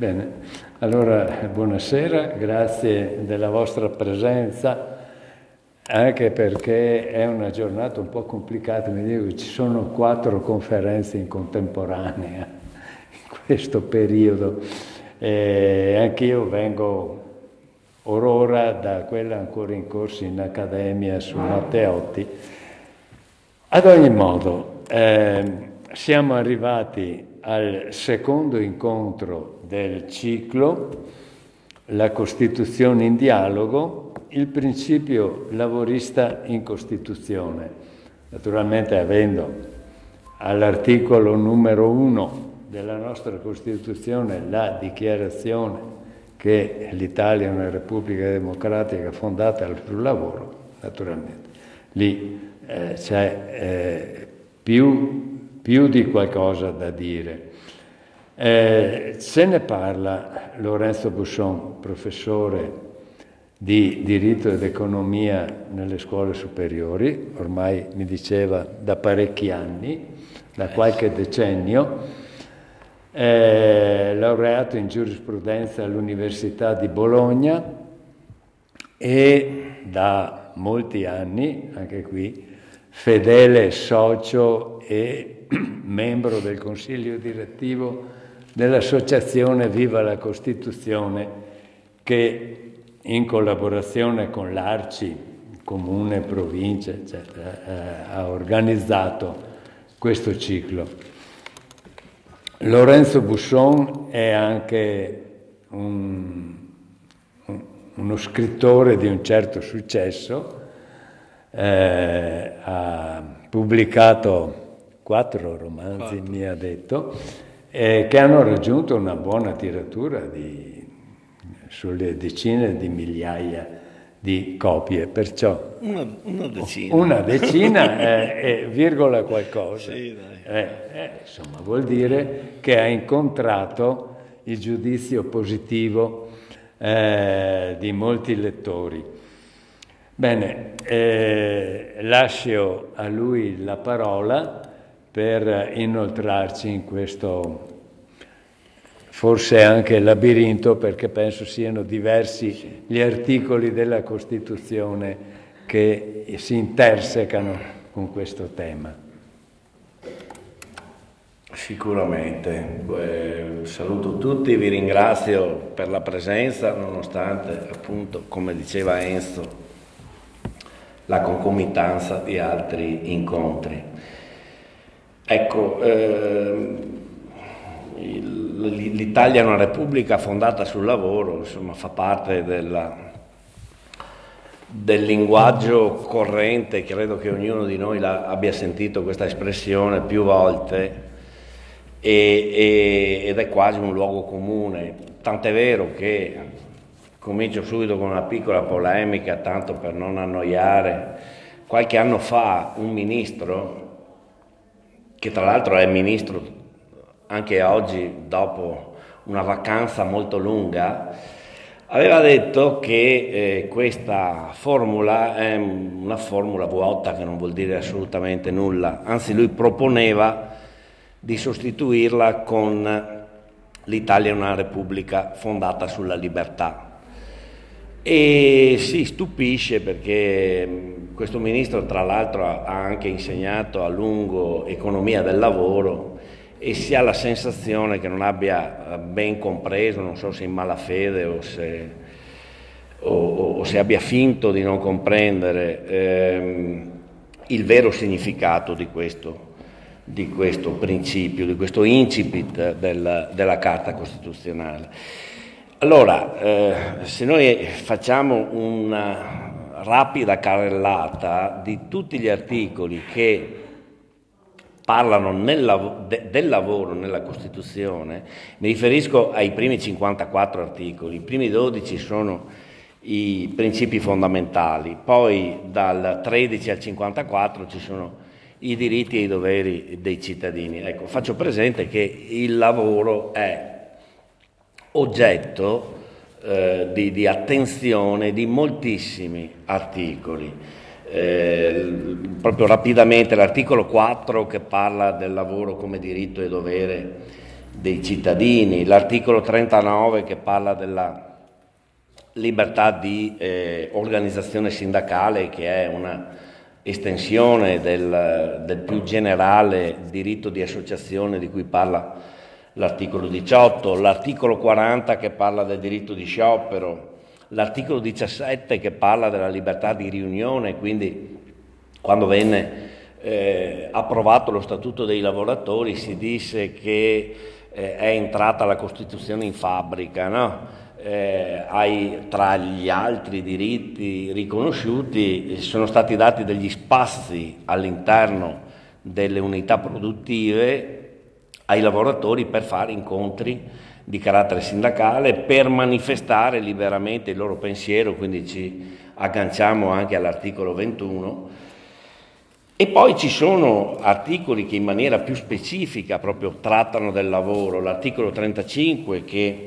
Bene, allora buonasera, grazie della vostra presenza, anche perché è una giornata un po' complicata, mi dico che ci sono 4 conferenze in contemporanea in questo periodo. Anch'io vengo orora da quella ancora in corso in accademia su Matteotti. Ad ogni modo, siamo arrivati al secondo incontro del ciclo, la Costituzione in dialogo, il principio lavorista in Costituzione. Naturalmente avendo all'articolo numero 1 della nostra Costituzione la dichiarazione che l'Italia è una Repubblica democratica fondata sul lavoro, naturalmente lì c'è più di qualcosa da dire. Se ne parla Lorenzo Busson, professore di diritto ed economia nelle scuole superiori, ormai mi diceva da parecchi anni, da qualche decennio, laureato in giurisprudenza all'Università di Bologna e da molti anni, anche qui, fedele socio e membro del consiglio direttivo dell'associazione Viva la Costituzione, che in collaborazione con l'Arci, Comune, Provincia, eccetera, ha organizzato questo ciclo. Lorenzo Busson è anche uno scrittore di un certo successo, ha pubblicato 4 romanzi, mi ha detto, che hanno raggiunto una buona tiratura sulle decine di migliaia di copie, perciò una decina virgola qualcosa. Sì, insomma, vuol dire che ha incontrato il giudizio positivo di molti lettori. Bene, lascio a lui la parola per inoltrarci in questo forse anche labirinto, perché penso siano diversi gli articoli della Costituzione che si intersecano con questo tema. Sicuramente. Saluto tutti, vi ringrazio per la presenza, nonostante, appunto, come diceva Enzo, la concomitanza di altri incontri. Ecco, l'Italia è una repubblica fondata sul lavoro, insomma, fa parte del linguaggio corrente, credo che ognuno di noi abbia sentito questa espressione più volte, ed è quasi un luogo comune, tant'è vero che, comincio subito con una piccola polemica, tanto per non annoiare, qualche anno fa un ministro, che tra l'altro è ministro anche oggi dopo una vacanza molto lunga, aveva detto che questa formula è una formula vuota che non vuol dire assolutamente nulla, anzi lui proponeva di sostituirla con l'Italia è una repubblica fondata sulla libertà. E si stupisce perché questo ministro tra l'altro ha anche insegnato a lungo economia del lavoro e si ha la sensazione che non abbia ben compreso, non so se in malafede o se abbia finto di non comprendere il vero significato di questo principio, di questo incipit della Carta Costituzionale. Allora, se noi facciamo una rapida carrellata di tutti gli articoli che parlano del lavoro nella Costituzione, mi riferisco ai primi 54 articoli, i primi 12 sono i principi fondamentali, poi dal 13 al 54 ci sono i diritti e i doveri dei cittadini. Ecco, faccio presente che il lavoro è oggetto di attenzione di moltissimi articoli. Proprio rapidamente l'articolo 4 che parla del lavoro come diritto e dovere dei cittadini, l'articolo 39 che parla della libertà di organizzazione sindacale, che è una estensione del più generale diritto di associazione di cui parla l'articolo 18, l'articolo 40 che parla del diritto di sciopero, l'articolo 17 che parla della libertà di riunione, quindi quando venne approvato lo Statuto dei lavoratori si disse che è entrata la Costituzione in fabbrica, no? Tra gli altri diritti riconosciuti sono stati dati degli spazi all'interno delle unità produttive ai lavoratori per fare incontri di carattere sindacale, per manifestare liberamente il loro pensiero, quindi ci agganciamo anche all'articolo 21. E poi ci sono articoli che in maniera più specifica proprio trattano del lavoro, l'articolo 35 che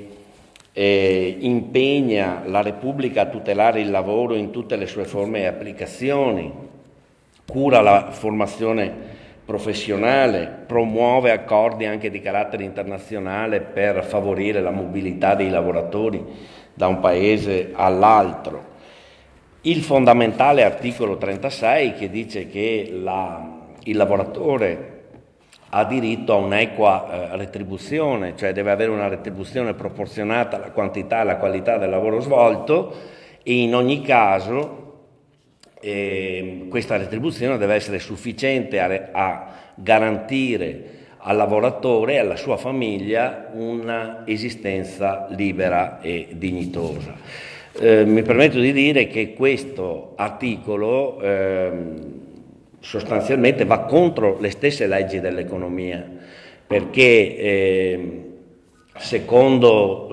impegna la Repubblica a tutelare il lavoro in tutte le sue forme e applicazioni, cura la formazione professionale, promuove accordi anche di carattere internazionale per favorire la mobilità dei lavoratori da un paese all'altro. Il fondamentale articolo 36 che dice che il lavoratore ha diritto a un'equa retribuzione, cioè deve avere una retribuzione proporzionata alla quantità e alla qualità del lavoro svolto, e in ogni caso questa retribuzione deve essere sufficiente a garantire al lavoratore e alla sua famiglia una esistenza libera e dignitosa. Mi permetto di dire che questo articolo sostanzialmente va contro le stesse leggi dell'economia, perché secondo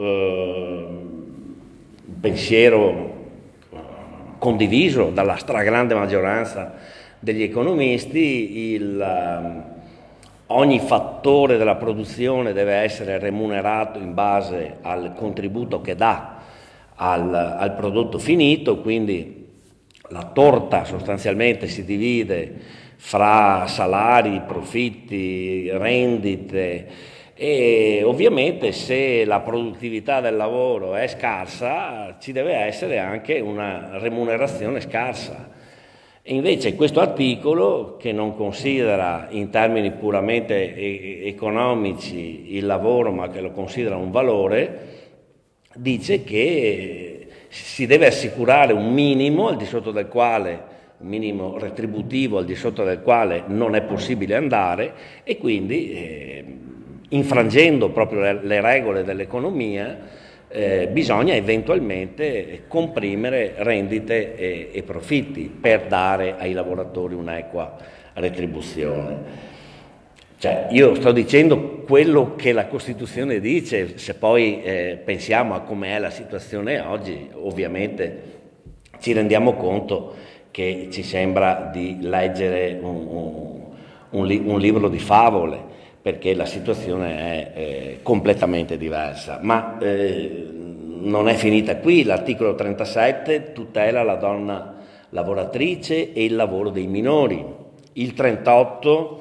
il pensiero condiviso dalla stragrande maggioranza degli economisti, ogni fattore della produzione deve essere remunerato in base al contributo che dà al prodotto finito, quindi la torta sostanzialmente si divide fra salari, profitti, rendite, e ovviamente se la produttività del lavoro è scarsa ci deve essere anche una remunerazione scarsa. E invece questo articolo, che non considera in termini puramente economici il lavoro, ma che lo considera un valore, dice che si deve assicurare un minimo al di sotto del quale, un minimo retributivo al di sotto del quale non è possibile andare, e quindi infrangendo proprio le regole dell'economia bisogna eventualmente comprimere rendite e profitti per dare ai lavoratori un'equa retribuzione. Cioè, io sto dicendo quello che la Costituzione dice, se poi pensiamo a come è la situazione oggi, ovviamente ci rendiamo conto che ci sembra di leggere un libro di favole, perché la situazione è completamente diversa. Ma non è finita qui, l'articolo 37 tutela la donna lavoratrice e il lavoro dei minori, il 38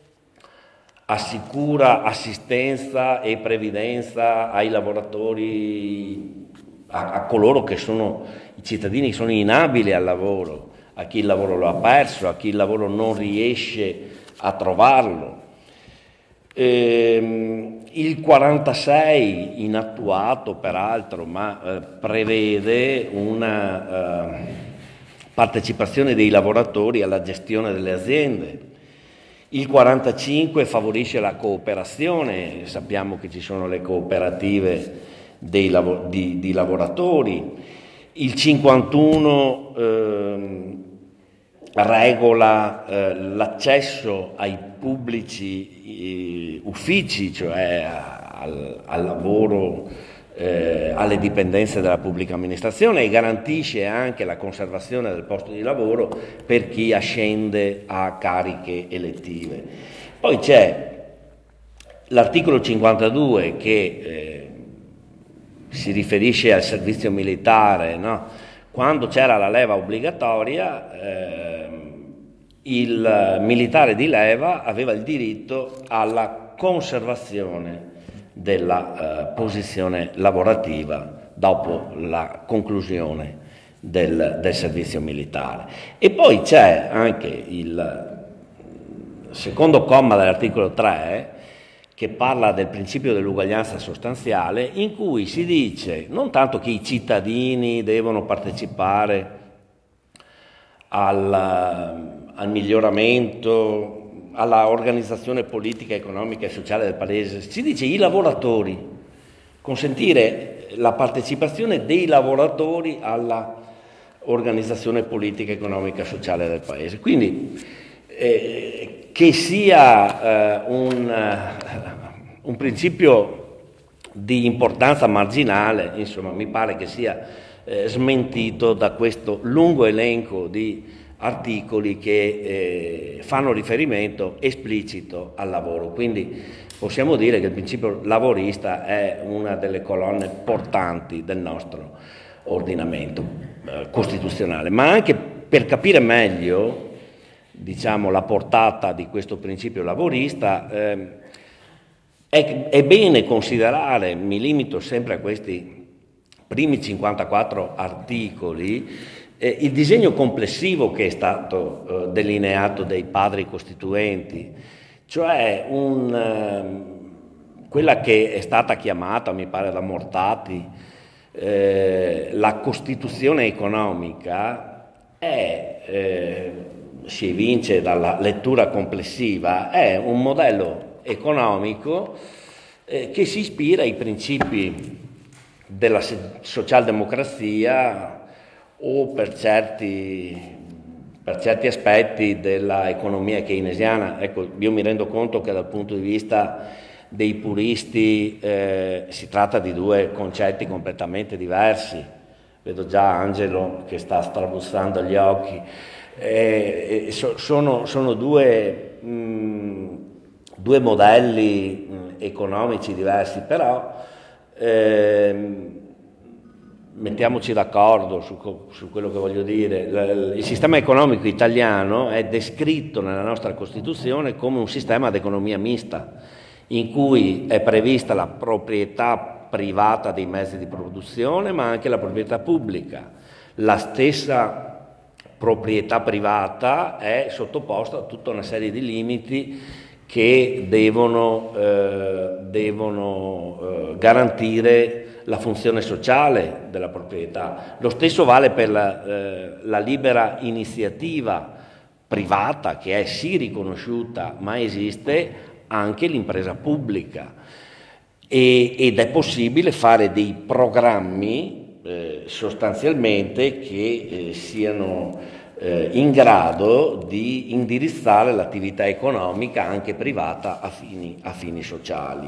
assicura assistenza e previdenza ai lavoratori, a coloro che sono i cittadini che sono inabili al lavoro, a chi il lavoro lo ha perso, a chi il lavoro non riesce a trovarlo. Il 46, inattuato peraltro, ma prevede una partecipazione dei lavoratori alla gestione delle aziende. Il 45 favorisce la cooperazione, sappiamo che ci sono le cooperative di lavoratori. Il 51 regola l'accesso ai pubblici uffici, cioè al lavoro, alle dipendenze della pubblica amministrazione, e garantisce anche la conservazione del posto di lavoro per chi ascende a cariche elettive. Poi c'è l'articolo 52 che si riferisce al servizio militare, no? Quando c'era la leva obbligatoria, il militare di leva aveva il diritto alla conservazione della posizione lavorativa dopo la conclusione del servizio militare. E poi c'è anche il secondo comma dell'articolo 3 che parla del principio dell'uguaglianza sostanziale, in cui si dice non tanto che i cittadini devono partecipare al miglioramento, alla organizzazione politica, economica e sociale del paese, si dice i lavoratori, consentire la partecipazione dei lavoratori alla organizzazione politica, economica e sociale del paese. Quindi che sia un principio di importanza marginale, insomma, mi pare che sia smentito da questo lungo elenco di articoli che fanno riferimento esplicito al lavoro. Quindi possiamo dire che il principio lavorista è una delle colonne portanti del nostro ordinamento costituzionale, ma anche per capire meglio, diciamo, la portata di questo principio lavorista, è bene considerare, mi limito sempre a questi primi 54 articoli, il disegno complessivo che è stato delineato dai padri costituenti, cioè quella che è stata chiamata, mi pare da Mortati, la Costituzione economica si evince dalla lettura complessiva, è un modello economico che si ispira ai principi della socialdemocrazia o per certi aspetti della economia keynesiana. Ecco, io mi rendo conto che dal punto di vista dei puristi si tratta di due concetti completamente diversi. Vedo già Angelo che sta strabuzzando gli occhi. Sono due modelli economici diversi, però mettiamoci d'accordo su quello che voglio dire. Il sistema economico italiano è descritto nella nostra Costituzione come un sistema ad economia mista, in cui è prevista la proprietà privata dei mezzi di produzione, ma anche la proprietà pubblica. La stessa proprietà privata è sottoposta a tutta una serie di limiti che devono garantire la funzione sociale della proprietà. Lo stesso vale per la libera iniziativa privata, che è sì riconosciuta, ma esiste anche l'impresa pubblica, ed è possibile fare dei programmi sostanzialmente che siano in grado di indirizzare l'attività economica anche privata a fini sociali.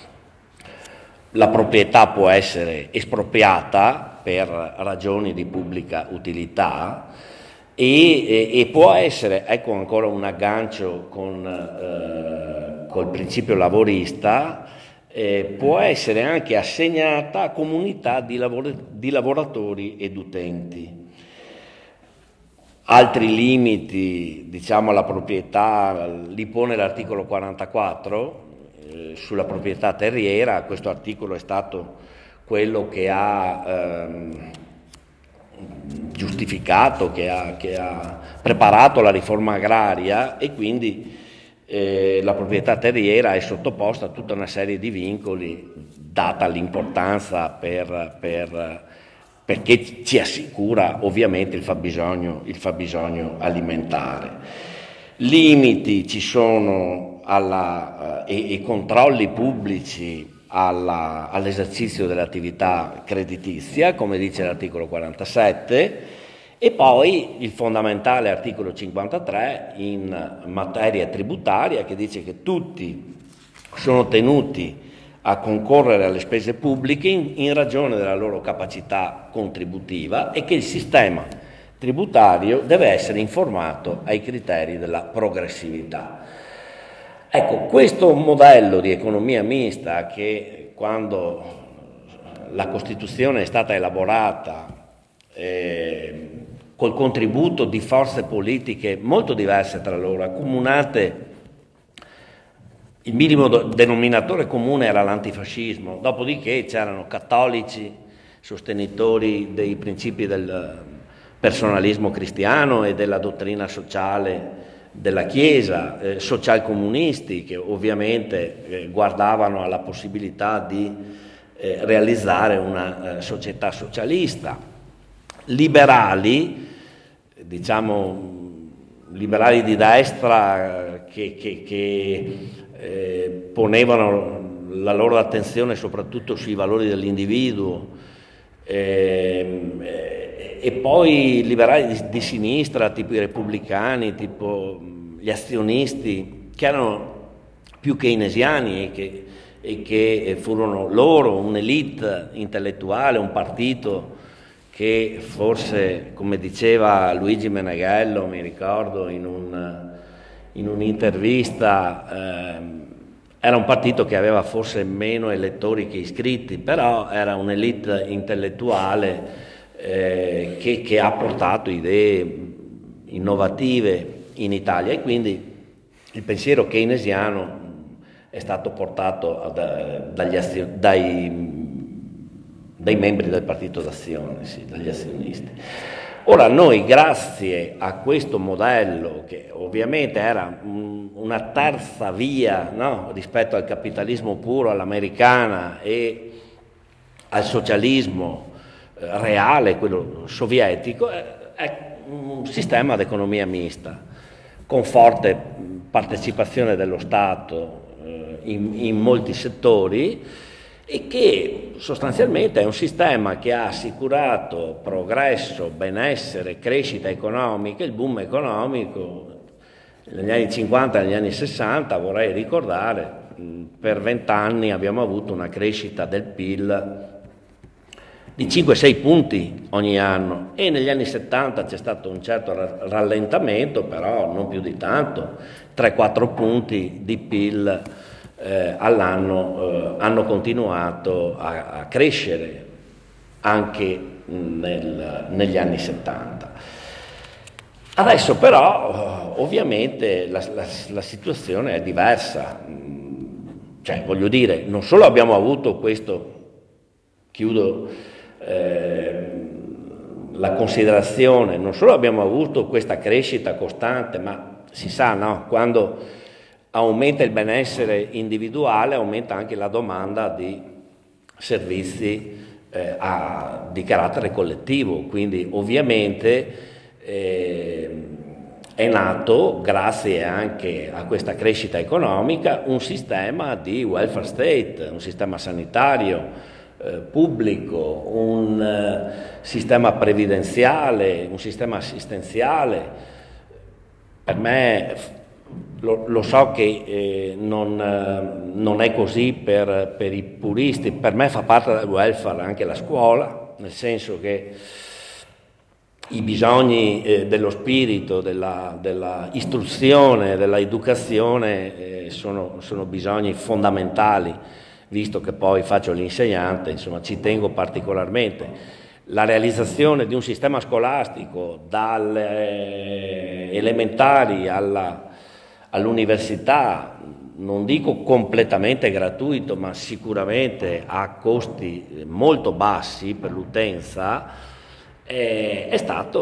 La proprietà può essere espropriata per ragioni di pubblica utilità e può essere, ecco ancora un aggancio col principio lavorista, può essere anche assegnata a comunità di lavoratori ed utenti. Altri limiti, diciamo, alla proprietà li pone l'articolo 44 sulla proprietà terriera. Questo articolo è stato quello che ha giustificato, che ha preparato la riforma agraria, e quindi la proprietà terriera è sottoposta a tutta una serie di vincoli, data l'importanza perché ci assicura ovviamente il fabbisogno alimentare. Limiti ci sono e controlli pubblici all'esercizio dell'attività creditizia, come dice l'articolo 47, e poi il fondamentale articolo 53 in materia tributaria, che dice che tutti sono tenuti a concorrere alle spese pubbliche in ragione della loro capacità contributiva, e che il sistema tributario deve essere informato ai criteri della progressività. Ecco, questo modello di economia mista, che quando la Costituzione è stata elaborata col contributo di forze politiche molto diverse tra loro, accomunate il minimo denominatore comune era l'antifascismo, dopodiché c'erano cattolici, sostenitori dei principi del personalismo cristiano e della dottrina sociale della Chiesa, socialcomunisti che ovviamente guardavano alla possibilità di realizzare una società socialista, liberali, diciamo liberali di destra che ponevano la loro attenzione soprattutto sui valori dell'individuo, e poi liberali di sinistra, tipo i repubblicani, tipo gli azionisti, che erano più keynesiani e che furono loro un'elite intellettuale, un partito che forse, come diceva Luigi Meneghello, mi ricordo in un'intervista, era un partito che aveva forse meno elettori che iscritti, però era un'elite intellettuale che ha portato idee innovative in Italia, e quindi il pensiero keynesiano è stato portato dai membri del Partito d'Azione, sì, dagli azionisti. Ora noi, grazie a questo modello, che ovviamente era una terza via, no, rispetto al capitalismo puro, all'americana e al socialismo reale, quello sovietico, è un sistema ad economia mista, con forte partecipazione dello Stato in molti settori, e che sostanzialmente è un sistema che ha assicurato progresso, benessere, crescita economica, il boom economico negli anni 50 e negli anni 60, vorrei ricordare, per 20 anni abbiamo avuto una crescita del PIL di 5-6 punti ogni anno, e negli anni 70 c'è stato un certo rallentamento, però non più di tanto, 3-4 punti di PIL all'anno hanno continuato a crescere anche negli anni 70. Adesso però ovviamente la situazione è diversa, cioè voglio dire, non solo abbiamo avuto questo, chiudo la considerazione, non solo abbiamo avuto questa crescita costante, ma si sa, no? Quando aumenta il benessere individuale, aumenta anche la domanda di servizi di carattere collettivo, quindi ovviamente è nato, grazie anche a questa crescita economica, un sistema di welfare state, un sistema sanitario pubblico, un sistema previdenziale, un sistema assistenziale. Per me, lo so che non è così per i puristi, per me fa parte del welfare anche la scuola, nel senso che i bisogni dello spirito, della istruzione, della educazione sono bisogni fondamentali, visto che poi faccio l'insegnante, insomma ci tengo particolarmente. La realizzazione di un sistema scolastico dalle elementari all'università, non dico completamente gratuito, ma sicuramente a costi molto bassi per l'utenza, è stata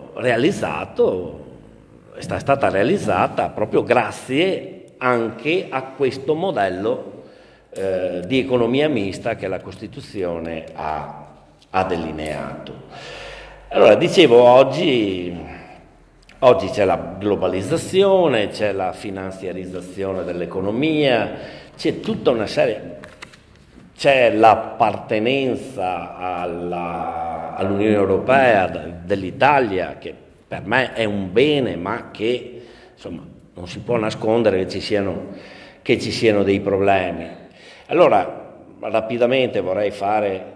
realizzata proprio grazie anche a questo modello di economia mista che la Costituzione ha delineato. Allora, dicevo, oggi c'è la globalizzazione, c'è la finanziarizzazione dell'economia, c'è tutta una serie, c'è l'appartenenza all'Unione Europea dell'Italia, che per me è un bene, ma che insomma non si può nascondere che ci siano dei problemi. Allora, rapidamente vorrei fare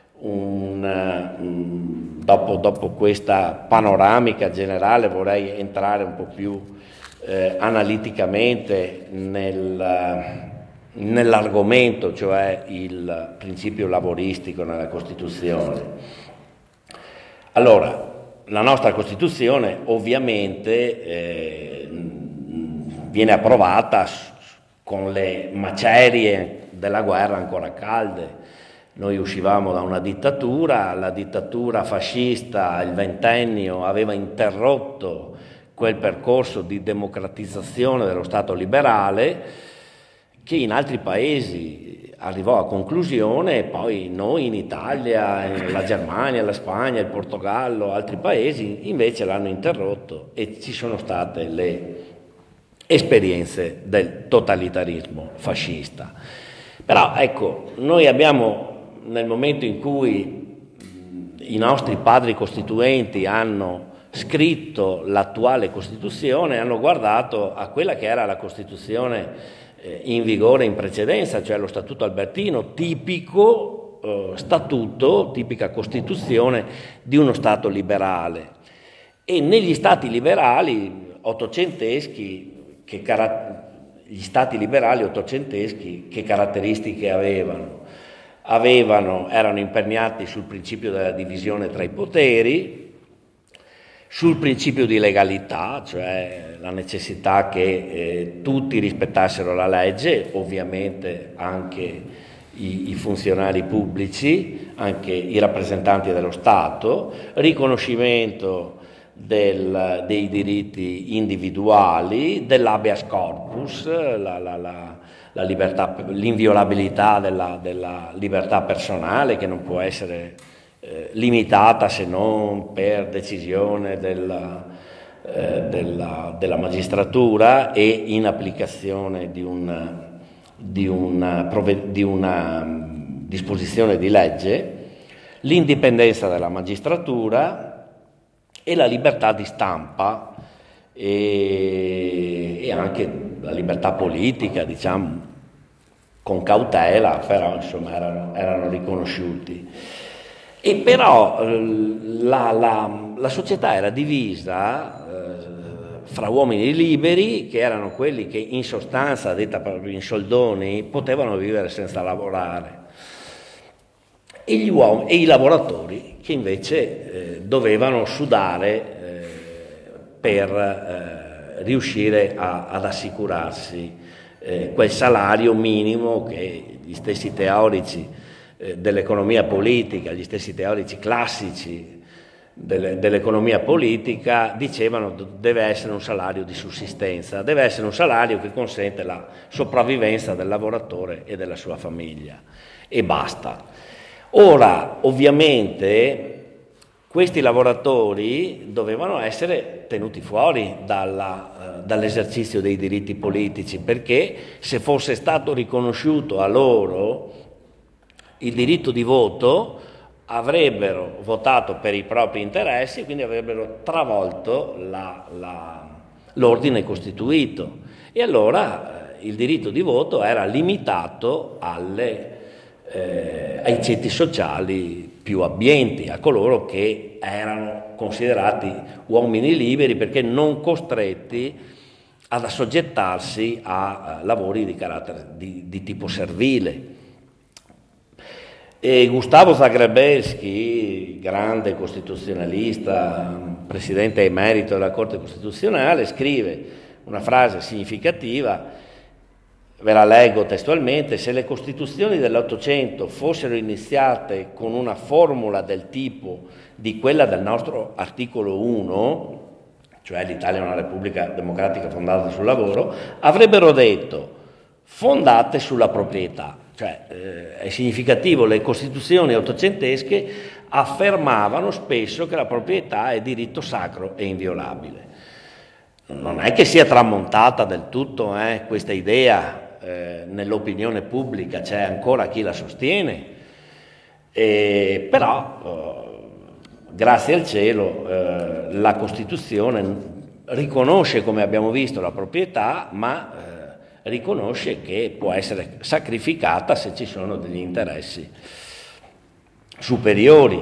dopo questa panoramica generale, vorrei entrare un po' più analiticamente nell'argomento, cioè il principio laboristico nella Costituzione. Allora, la nostra Costituzione ovviamente viene approvata con le macerie della guerra ancora calde. Noi uscivamo da una dittatura, la dittatura fascista, il ventennio, aveva interrotto quel percorso di democratizzazione dello Stato liberale che in altri paesi arrivò a conclusione, e poi noi in Italia, la Germania, la Spagna, il Portogallo, altri paesi invece l'hanno interrotto e ci sono state le esperienze del totalitarismo fascista. Però ecco, noi abbiamo, nel momento in cui i nostri padri costituenti hanno scritto l'attuale Costituzione, hanno guardato a quella che era la Costituzione in vigore in precedenza, cioè lo Statuto Albertino, tipico statuto, tipica Costituzione di uno Stato liberale. E negli Stati liberali ottocenteschi, gli Stati liberali ottocenteschi, che caratteristiche avevano? Erano imperniati sul principio della divisione tra i poteri, sul principio di legalità, cioè la necessità che tutti rispettassero la legge, ovviamente anche i funzionari pubblici, anche i rappresentanti dello Stato, riconoscimento dei diritti individuali, dell'habeas corpus, la libertà, l'inviolabilità della libertà personale, che non può essere limitata se non per decisione della magistratura e in applicazione di una disposizione di legge, l'indipendenza della magistratura e la libertà di stampa e anche la libertà politica, diciamo, con cautela, però insomma erano riconosciuti. E però la società era divisa fra uomini liberi, che erano quelli che in sostanza, detta proprio in soldoni, potevano vivere senza lavorare, e i lavoratori che invece dovevano sudare per riuscire ad assicurarsi quel salario minimo che gli stessi teorici dell'economia politica, gli stessi teorici classici dell'economia politica dicevano deve essere un salario di sussistenza, deve essere un salario che consente la sopravvivenza del lavoratore e della sua famiglia, e basta. Ora, ovviamente, questi lavoratori dovevano essere tenuti fuori dall'esercizio dei diritti politici, perché se fosse stato riconosciuto a loro il diritto di voto, avrebbero votato per i propri interessi, quindi avrebbero travolto l'ordine costituito, e allora il diritto di voto era limitato ai ceti sociali più abbienti, a coloro che erano considerati uomini liberi perché non costretti ad assoggettarsi a lavori di carattere di tipo servile. E Gustavo Zagrebelsky, grande costituzionalista, presidente emerito della Corte Costituzionale, scrive una frase significativa, ve la leggo testualmente: se le Costituzioni dell'Ottocento fossero iniziate con una formula del tipo di quella del nostro articolo 1, cioè l'Italia è una repubblica democratica fondata sul lavoro, avrebbero detto fondate sulla proprietà. Cioè, è significativo, le Costituzioni ottocentesche affermavano spesso che la proprietà è diritto sacro e inviolabile. Non è che sia tramontata del tutto questa idea nell'opinione pubblica, c'è ancora chi la sostiene, però grazie al cielo la Costituzione riconosce, come abbiamo visto, la proprietà, ma riconosce che può essere sacrificata se ci sono degli interessi superiori.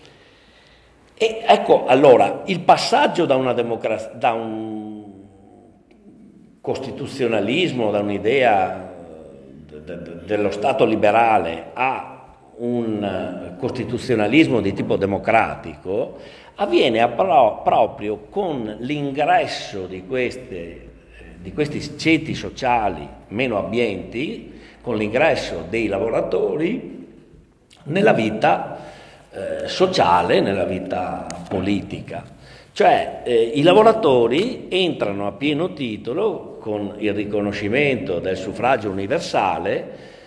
E ecco, allora, il passaggio da un costituzionalismo, da un'idea dello Stato liberale a un costituzionalismo di tipo democratico avviene proprio con l'ingresso di di questi ceti sociali meno abbienti, con l'ingresso dei lavoratori nella vita sociale, nella vita politica. Cioè i lavoratori entrano a pieno titolo con il riconoscimento del suffragio universale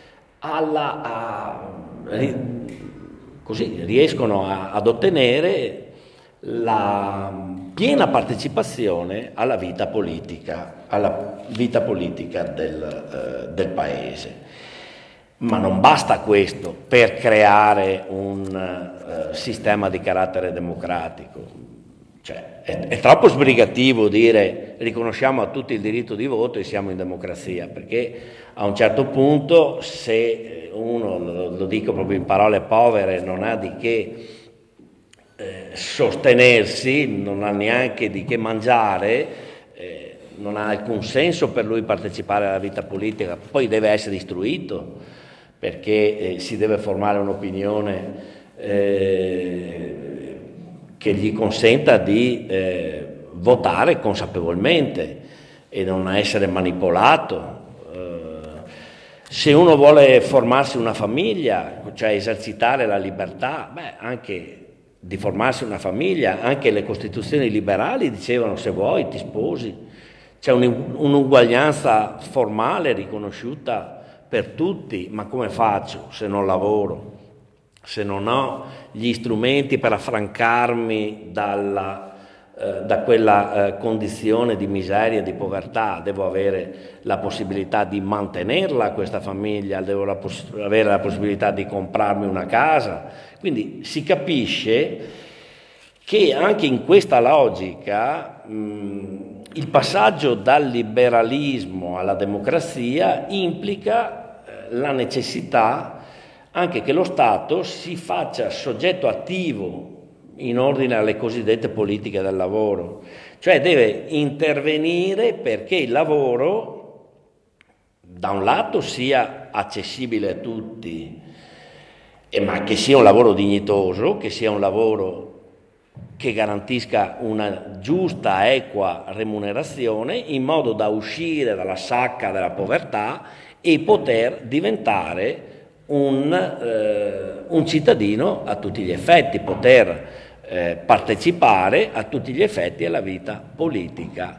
così riescono ad ottenere la piena partecipazione alla vita politica del paese. Ma non basta questo per creare un sistema di carattere democratico. Cioè, è troppo sbrigativo dire riconosciamo a tutti il diritto di voto e siamo in democrazia, perché a un certo punto, se uno, lo dico proprio in parole povere, non ha di che sostenersi, non ha neanche di che mangiare, non ha alcun senso per lui partecipare alla vita politica, poi deve essere istruito, perché si deve formare un'opinione che gli consenta di votare consapevolmente e non essere manipolato. Se uno vuole formarsi una famiglia, cioè esercitare la libertà, anche di formarsi una famiglia, anche le costituzioni liberali dicevano se vuoi ti sposi, c'è un'uguaglianza formale riconosciuta per tutti, ma come faccio se non lavoro, se non ho gli strumenti per affrancarmi da quella condizione di miseria e di povertà? Devo avere la possibilità di mantenerla questa famiglia, devo avere la possibilità di comprarmi una casa. Quindi si capisce che anche in questa logica il passaggio dal liberalismo alla democrazia implica la necessità anche che lo Stato si faccia soggetto attivo in ordine alle cosiddette politiche del lavoro, cioè deve intervenire perché il lavoro da un lato sia accessibile a tutti, ma che sia un lavoro dignitoso, che sia un lavoro che garantisca una giusta, equa remunerazione, in modo da uscire dalla sacca della povertà e poter diventare un cittadino a tutti gli effetti, poter partecipare a tutti gli effetti alla vita politica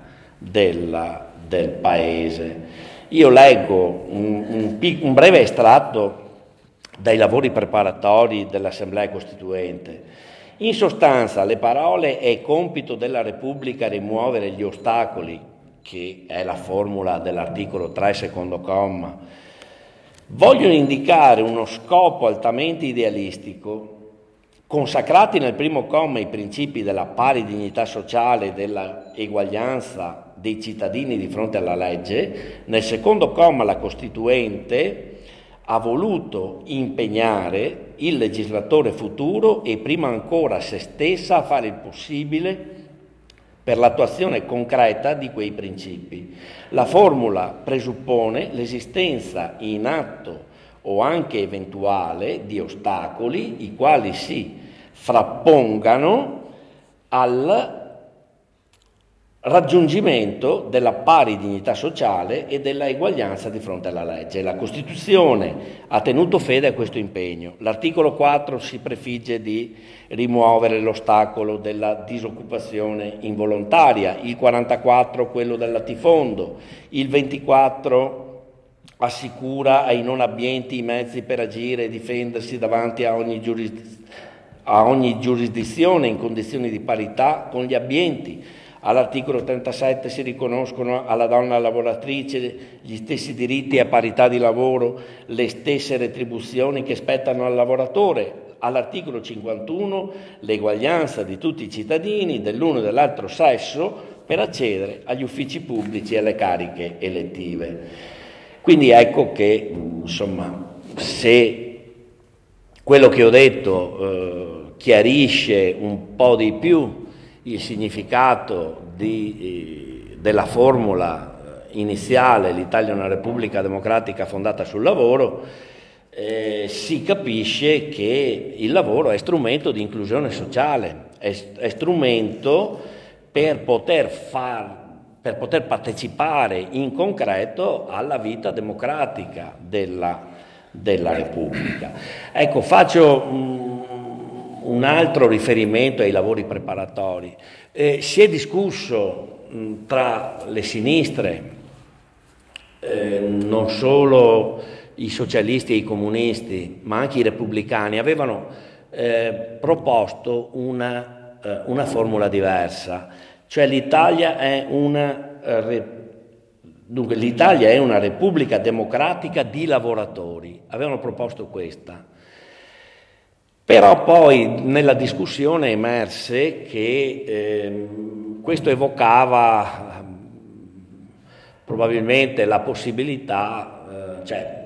del paese. Io leggo un breve estratto dai lavori preparatori dell'Assemblea Costituente. In sostanza, le parole «è compito della Repubblica rimuovere gli ostacoli», che è la formula dell'articolo 3, secondo comma, vogliono indicare uno scopo altamente idealistico. Consacrati nel primo comma i principi della pari dignità sociale e della eguaglianza dei cittadini di fronte alla legge, nel secondo comma la Costituente ha voluto impegnare il legislatore futuro e prima ancora se stessa a fare il possibile per l'attuazione concreta di quei principi. La formula presuppone l'esistenza in atto o anche eventuale di ostacoli i quali si frappongano al raggiungimento della pari dignità sociale e della eguaglianza di fronte alla legge. La Costituzione ha tenuto fede a questo impegno. L'articolo 4 si prefigge di rimuovere l'ostacolo della disoccupazione involontaria, il 44 quello del latifondo, il 24 assicura ai non abbienti i mezzi per agire e difendersi davanti a ogni giurisdizione in condizioni di parità con gli abbienti. All'articolo 37 si riconoscono alla donna lavoratrice gli stessi diritti a parità di lavoro, le stesse retribuzioni che spettano al lavoratore. All'articolo 51 l'eguaglianza di tutti i cittadini dell'uno e dell'altro sesso per accedere agli uffici pubblici e alle cariche elettive. Quindi ecco che, insomma, se quello che ho detto chiarisce un po' di più il significato della formula iniziale, l'Italia è una repubblica democratica fondata sul lavoro, si capisce che il lavoro è strumento di inclusione sociale, è strumento per poter far per poter partecipare in concreto alla vita democratica della Repubblica. Ecco, faccio un altro riferimento ai lavori preparatori. Si è discusso tra le sinistre, non solo i socialisti e i comunisti, ma anche i repubblicani, avevano proposto una formula diversa, cioè l'Italia è una repubblica democratica di lavoratori. Avevano proposto questa. Però poi nella discussione emerse che questo evocava probabilmente la possibilità,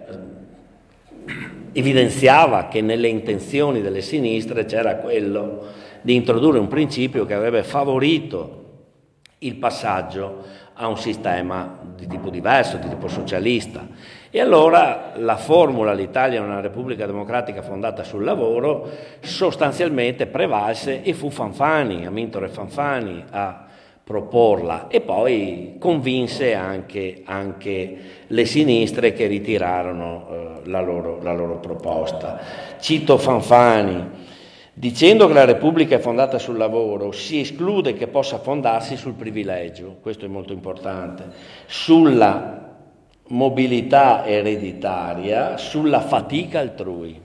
evidenziava che nelle intenzioni delle sinistre c'era quello di introdurre un principio che avrebbe favorito il passaggio a un sistema di tipo diverso, di tipo socialista. E allora la formula l'Italia è una repubblica democratica fondata sul lavoro sostanzialmente prevalse e fu Fanfani, Amintore Fanfani, a proporla, e poi convinse anche le sinistre che ritirarono la loro proposta. Cito Fanfani: dicendo che la Repubblica è fondata sul lavoro, si esclude che possa fondarsi sul privilegio, questo è molto importante, sulla mobilità ereditaria, sulla fatica altrui.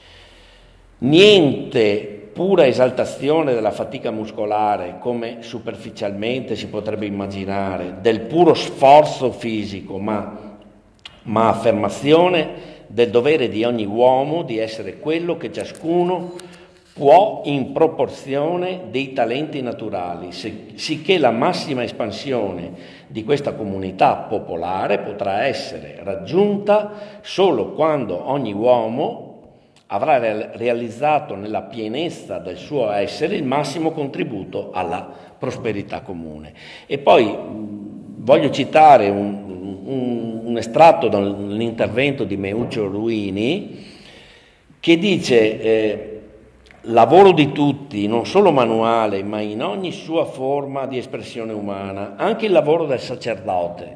Niente pura esaltazione della fatica muscolare, come superficialmente si potrebbe immaginare, del puro sforzo fisico, ma affermazione del dovere di ogni uomo di essere quello che ciascuno può in proporzione dei talenti naturali, sicché la massima espansione di questa comunità popolare potrà essere raggiunta solo quando ogni uomo avrà realizzato nella pienezza del suo essere il massimo contributo alla prosperità comune. E poi voglio citare un estratto dall'intervento di Meuccio Ruini, che dice lavoro di tutti, non solo manuale, ma in ogni sua forma di espressione umana, anche il lavoro del sacerdote.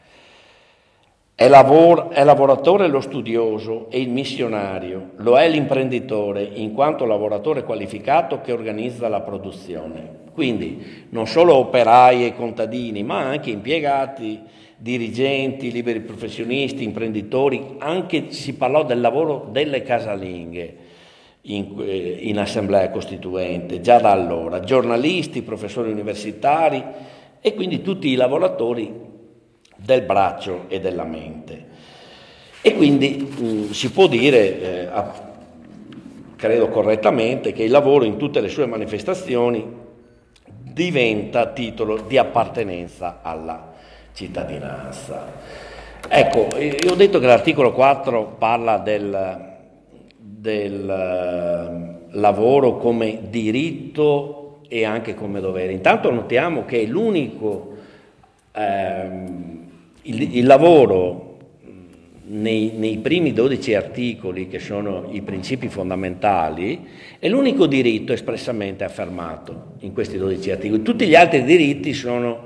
È lavoratore lo studioso e il missionario, lo è l'imprenditore in quanto lavoratore qualificato che organizza la produzione. Quindi non solo operai e contadini, ma anche impiegati, dirigenti, liberi professionisti, imprenditori. Anche si parlò del lavoro delle casalinghe in assemblea costituente, già da allora, giornalisti, professori universitari e quindi tutti i lavoratori del braccio e della mente. E quindi si può dire, credo correttamente, che il lavoro in tutte le sue manifestazioni diventa titolo di appartenenza alla cittadinanza. Ecco, io ho detto che l'articolo 4 parla del lavoro come diritto e anche come dovere. Intanto notiamo che è l'unico il lavoro nei primi 12 articoli, che sono i principi fondamentali, è l'unico diritto espressamente affermato in questi 12 articoli. Tutti gli altri diritti sono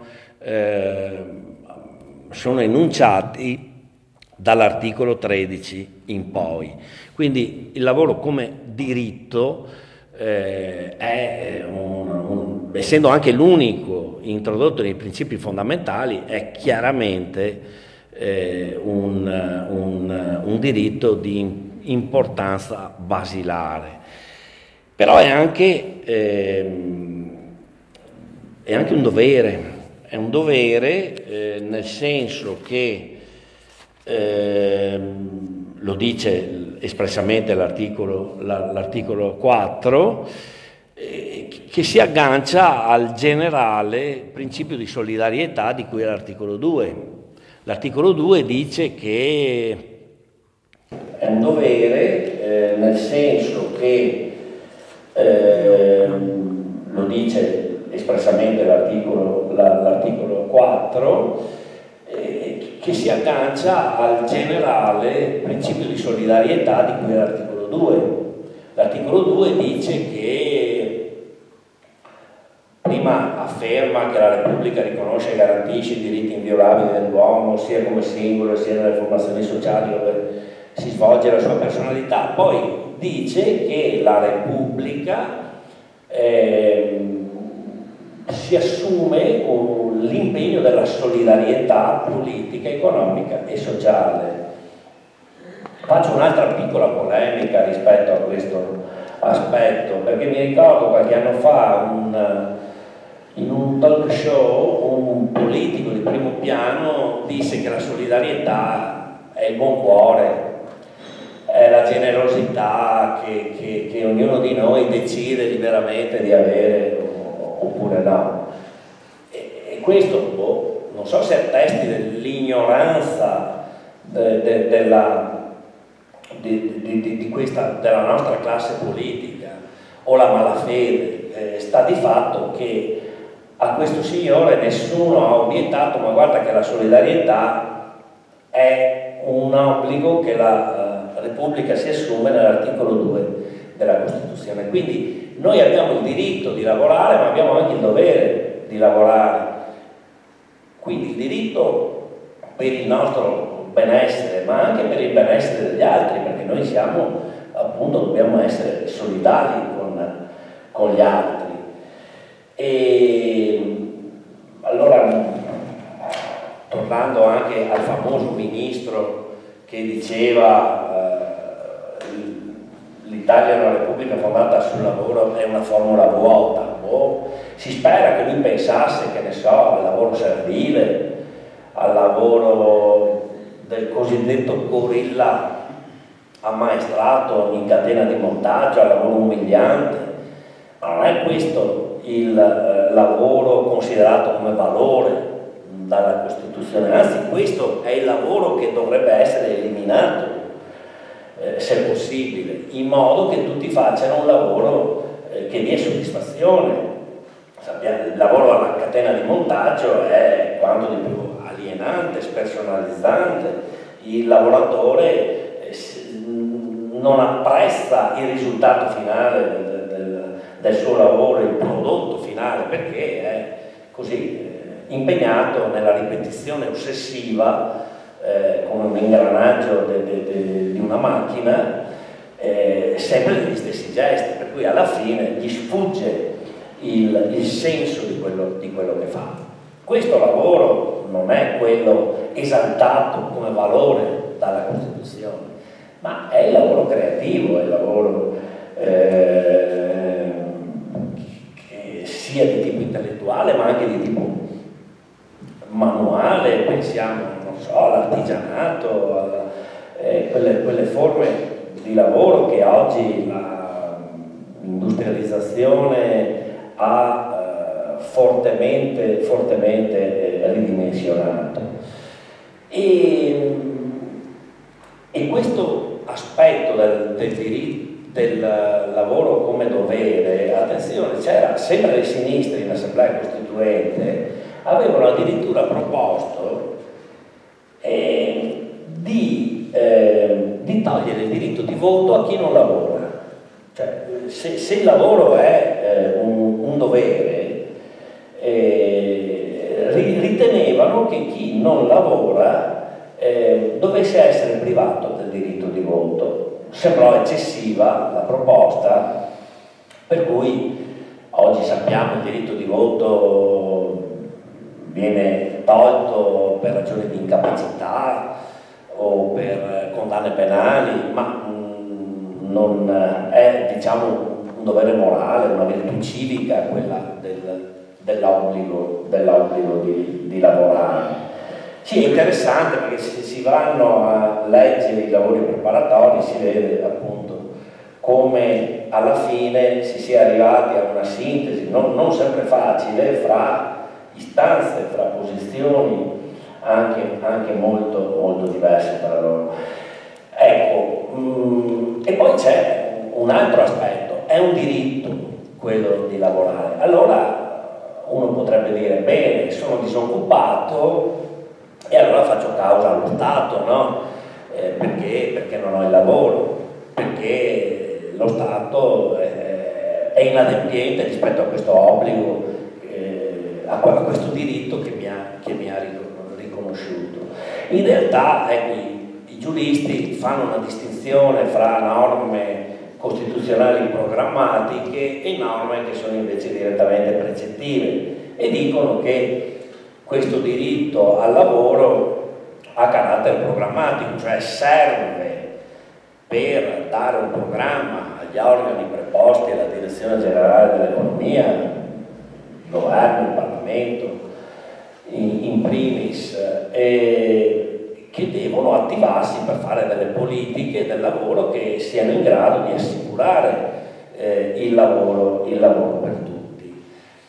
enunciati dall'articolo 13 in poi. Quindi il lavoro come diritto essendo anche l'unico introdotto nei principi fondamentali, è chiaramente un diritto di importanza basilare. Però è anche un dovere, nel senso che lo dice espressamente l'articolo 4, che si aggancia al generale principio di solidarietà di cui è l'articolo 2. L'articolo 2 dice che è un dovere, nel senso che lo dice espressamente l'articolo 4, che si aggancia al generale principio di solidarietà di cui è l'articolo 2. L'articolo 2 dice che prima afferma che la Repubblica riconosce e garantisce i diritti inviolabili dell'uomo sia come singolo sia nelle formazioni sociali dove si svolge la sua personalità, poi dice che la Repubblica si assume l'impegno della solidarietà politica, economica e sociale. Faccio un'altra piccola polemica rispetto a questo aspetto, perché mi ricordo qualche anno fa in un talk show un politico di primo piano disse che la solidarietà è il buon cuore, è la generosità che ognuno di noi decide liberamente di avere oppure no. E questo non so se attesti dell'ignoranza della nostra classe politica o la malafede. Sta di fatto che a questo signore nessuno ha obiettato, ma guarda che la solidarietà è un obbligo che la Repubblica si assume nell'articolo 2 della Costituzione. Quindi noi abbiamo il diritto di lavorare, ma abbiamo anche il dovere di lavorare. Quindi il diritto per il nostro benessere, ma anche per il benessere degli altri, perché noi siamo, appunto, dobbiamo essere solidali con gli altri. E allora, tornando anche al famoso ministro che diceva l'Italia è una repubblica fondata sul lavoro, è una formula vuota. Si spera che lui pensasse, che ne so, al lavoro servile, al lavoro del cosiddetto gorilla ammaestrato in catena di montaggio, al lavoro umiliante. Ma non è questo il lavoro considerato come valore dalla Costituzione, anzi questo è il lavoro che dovrebbe essere eliminato, se possibile, in modo che tutti facciano un lavoro che dia soddisfazione. Sappiamo, il lavoro alla catena di montaggio è quanto di più alienante, spersonalizzante. Il lavoratore non apprezza il risultato finale del suo lavoro, il prodotto finale, perché è così impegnato nella ripetizione ossessiva come un ingranaggio di una macchina, sempre degli stessi gesti, per cui alla fine gli sfugge il senso di quello che fa. Questo lavoro non è quello esaltato come valore dalla Costituzione, ma è il lavoro creativo, è il lavoro che sia di tipo intellettuale ma anche di tipo manuale. Pensiamo, non so, all'artigianato, quelle forme di lavoro che oggi l'industrializzazione ha fortemente ridimensionato. E questo aspetto del lavoro come dovere, attenzione, c'era sempre le sinistre in Assemblea Costituente, avevano addirittura proposto di togliere il diritto di voto a chi non lavora. Cioè, se il lavoro è un dovere, ritenevano che chi non lavora dovesse essere privato del diritto di voto. Sembrò eccessiva la proposta, per cui oggi sappiamo il diritto di voto viene tolto per ragioni di incapacità o per condanne penali, ma non è, diciamo, un dovere morale, una virtù civica quella dell'obbligo di lavorare. Sì, è interessante perché se si vanno a leggere i lavori preparatori si vede appunto come alla fine si sia arrivati a una sintesi non sempre facile fra istanze, fra posizioni anche molto diverse tra loro. Ecco, e poi c'è un altro aspetto, è un diritto quello di lavorare. Allora uno potrebbe dire, bene, sono disoccupato e allora faccio causa allo Stato, no? Perché non ho il lavoro, perché lo Stato è inadempiente rispetto a questo obbligo a questo diritto che mi ha riconosciuto. In realtà ecco, i giuristi fanno una distinzione fra norme costituzionali programmatiche e norme che sono invece direttamente precettive e dicono che questo diritto al lavoro ha carattere programmatico, cioè serve per dare un programma agli organi preposti alla direzione generale dell'economia, il governo, il Parlamento, in primis, che devono attivarsi per fare delle politiche del lavoro che siano in grado di assicurare il lavoro per tutti.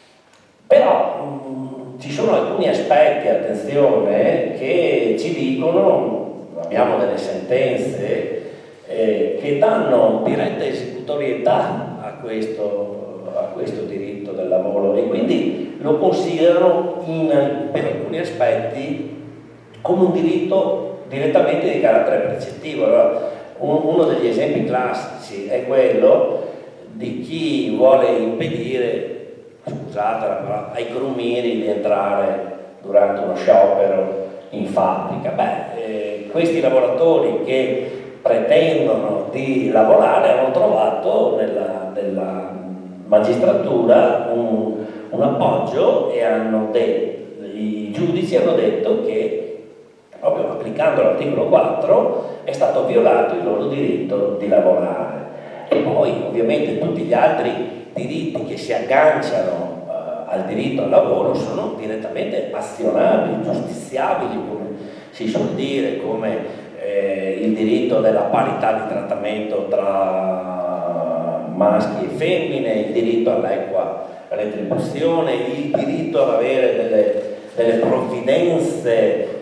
Però ci sono alcuni aspetti, attenzione, che ci dicono, abbiamo delle sentenze che danno diretta esecutorietà a questo diritto del lavoro e quindi lo considerano per alcuni aspetti come un diritto direttamente di carattere precettivo. Allora, uno degli esempi classici è quello di chi vuole impedire, scusate la parola, ai grumieri di entrare durante uno sciopero in fabbrica. Questi lavoratori che pretendono di lavorare hanno trovato nella magistratura un appoggio e i giudici hanno detto che proprio applicando l'articolo 4 è stato violato il loro diritto di lavorare. E poi ovviamente tutti gli altri diritti che si agganciano al diritto al lavoro sono direttamente azionabili, giustiziabili, come si suol dire, come il diritto della parità di trattamento tra maschi e femmine, il diritto all'equa retribuzione, il diritto ad avere delle provvidenze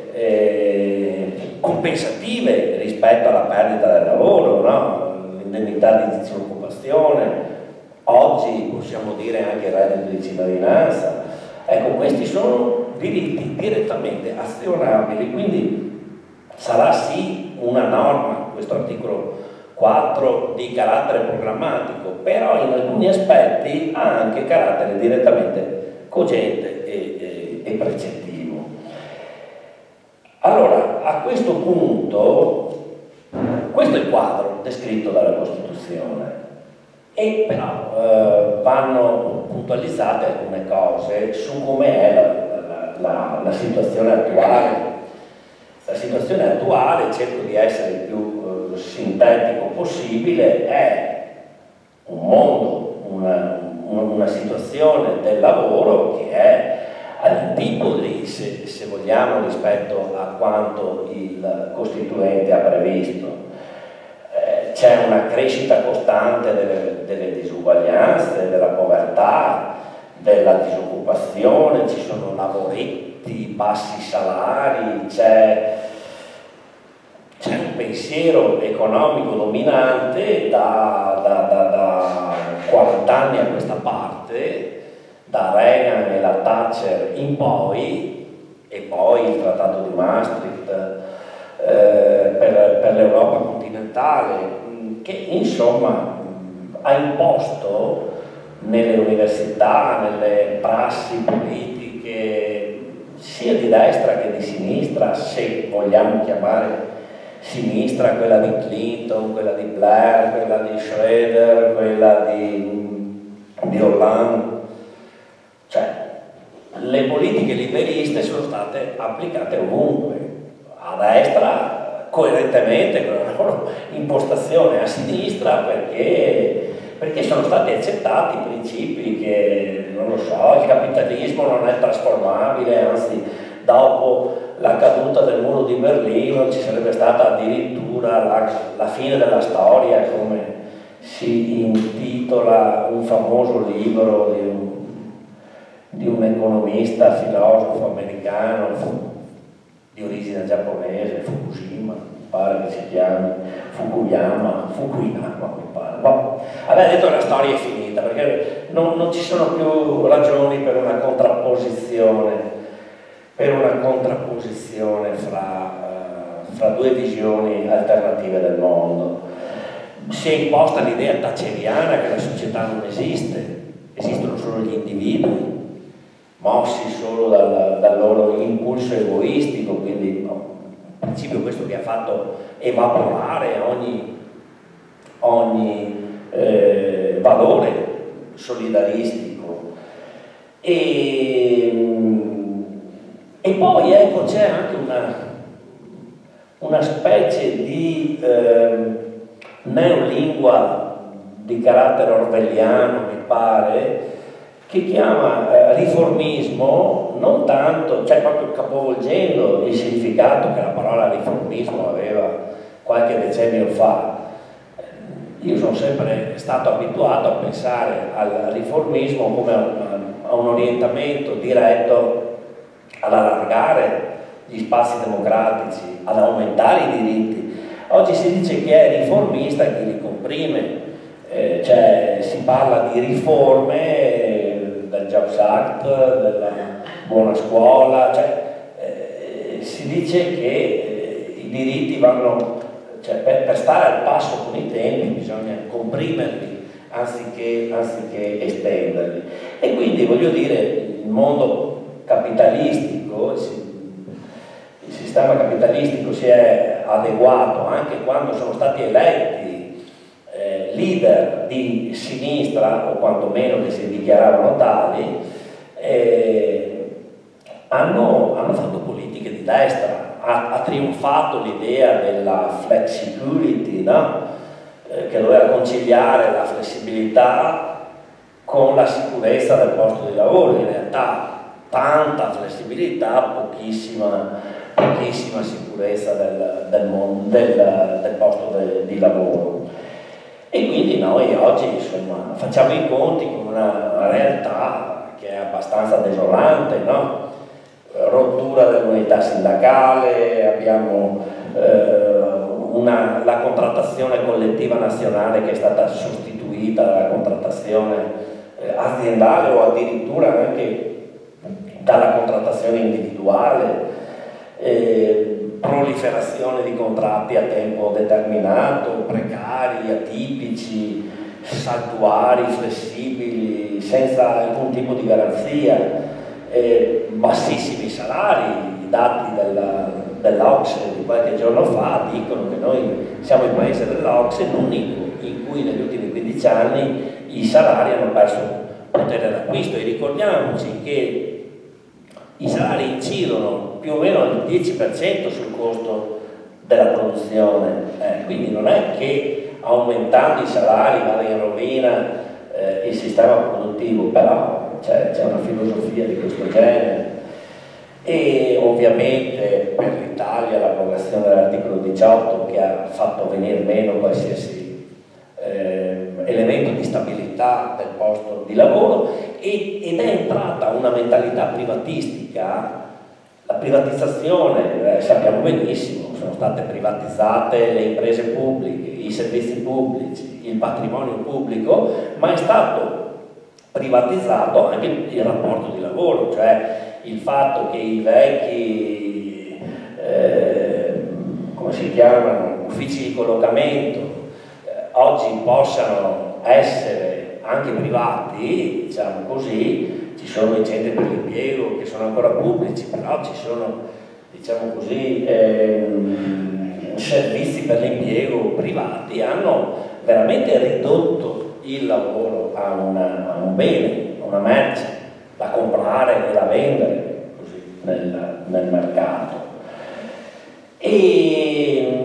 compensative rispetto alla perdita del lavoro, no? L'indennità di disoccupazione, oggi possiamo dire anche il reddito di cittadinanza. Ecco, questi sono diritti direttamente azionabili, quindi sarà sì una norma, questo articolo 4, di carattere programmatico, però in alcuni aspetti ha anche carattere direttamente cogente e precettivo. Allora, a questo punto, questo è il quadro descritto dalla Costituzione e però vanno puntualizzate alcune cose su come è la situazione attuale. La situazione attuale, cerco di essere il più sintetico possibile, è un mondo, una situazione del lavoro che è all'antipodi, se vogliamo, rispetto a quanto il Costituente ha previsto. C'è una crescita costante delle disuguaglianze, della povertà, della disoccupazione, ci sono lavoretti, bassi salari, c'è un pensiero economico dominante da 40 anni a questa parte, da Reagan e la Thatcher in poi, e poi il Trattato di Maastricht per l'Europa continentale, che insomma ha imposto nelle università, nelle prassi politiche, sia di destra che di sinistra, se vogliamo chiamare sinistra quella di Clinton, quella di Blair, quella di Schroeder, quella di Hollande. Cioè, le politiche liberiste sono state applicate ovunque, a destra coerentemente con la loro impostazione, a sinistra perché sono stati accettati principi che, non lo so, il capitalismo non è trasformabile, anzi dopo la caduta del muro di Berlino ci sarebbe stata addirittura la fine della storia, come si intitola un famoso libro di un economista, filosofo americano di origine giapponese, Fukushima, mi pare che si chiami, Fukuyama, mi pare. Aveva detto che la storia è finita, perché non ci sono più ragioni per una contrapposizione fra due visioni alternative del mondo. Si è imposta l'idea thatcheriana che la società non esiste, esistono solo gli individui, mossi solo dal loro impulso egoistico, quindi no, in principio questo che ha fatto evaporare ogni valore solidaristico. E poi ecco, c'è anche una specie di neolingua di carattere orwelliano, mi pare, che chiama riformismo non tanto, cioè proprio capovolgendo il significato che la parola riformismo aveva qualche decennio fa. Io sono sempre stato abituato a pensare al riformismo come a un orientamento diretto ad allargare gli spazi democratici, ad aumentare i diritti. Oggi si dice che è riformista chi li comprime, cioè si parla di riforme del Jobs Act, della buona scuola, cioè si dice che i diritti vanno, cioè per stare al passo con i tempi bisogna comprimerli anziché estenderli. E quindi voglio dire, il mondo capitalistico, il sistema capitalistico si è adeguato anche quando sono stati eletti leader di sinistra, o quantomeno che si dichiaravano tali, hanno fatto politiche di destra. Ha trionfato l'idea della flexicurity, no? Che doveva conciliare la flessibilità con la sicurezza del posto di lavoro. In realtà tanta flessibilità, pochissima sicurezza del posto di lavoro. E quindi noi oggi insomma facciamo i conti con una realtà che è abbastanza desolante, no? Rottura dell'unità sindacale, abbiamo la contrattazione collettiva nazionale che è stata sostituita dalla contrattazione aziendale o addirittura anche dalla contrattazione individuale, proliferazione di contratti a tempo determinato, precari, atipici, saltuari, flessibili, senza alcun tipo di garanzia, bassissimi salari. I dati dell'OCSE di qualche giorno fa dicono che noi siamo il paese dell'OCSE l'unico in cui negli ultimi 15 anni i salari hanno perso potere d'acquisto, e ricordiamoci che i salari incidono più o meno il 10% sul costo della produzione, quindi non è che aumentando i salari vada in rovina il sistema produttivo, però c'è una filosofia di questo genere. E ovviamente per l'Italia l'abrogazione dell'articolo 18 che ha fatto venire meno qualsiasi elemento di stabilità del posto di lavoro, ed è entrata una mentalità privatistica. La privatizzazione, sappiamo benissimo, sono state privatizzate le imprese pubbliche, i servizi pubblici, il patrimonio pubblico, ma è stato privatizzato anche il rapporto di lavoro, cioè il fatto che i vecchi, come si chiamano, uffici di collocamento, oggi possano essere anche privati, diciamo così. Ci sono i centri per l'impiego che sono ancora pubblici, però ci sono, diciamo così, servizi per l'impiego privati, hanno veramente ridotto il lavoro a un bene, a una merce da comprare e da vendere così nel mercato. E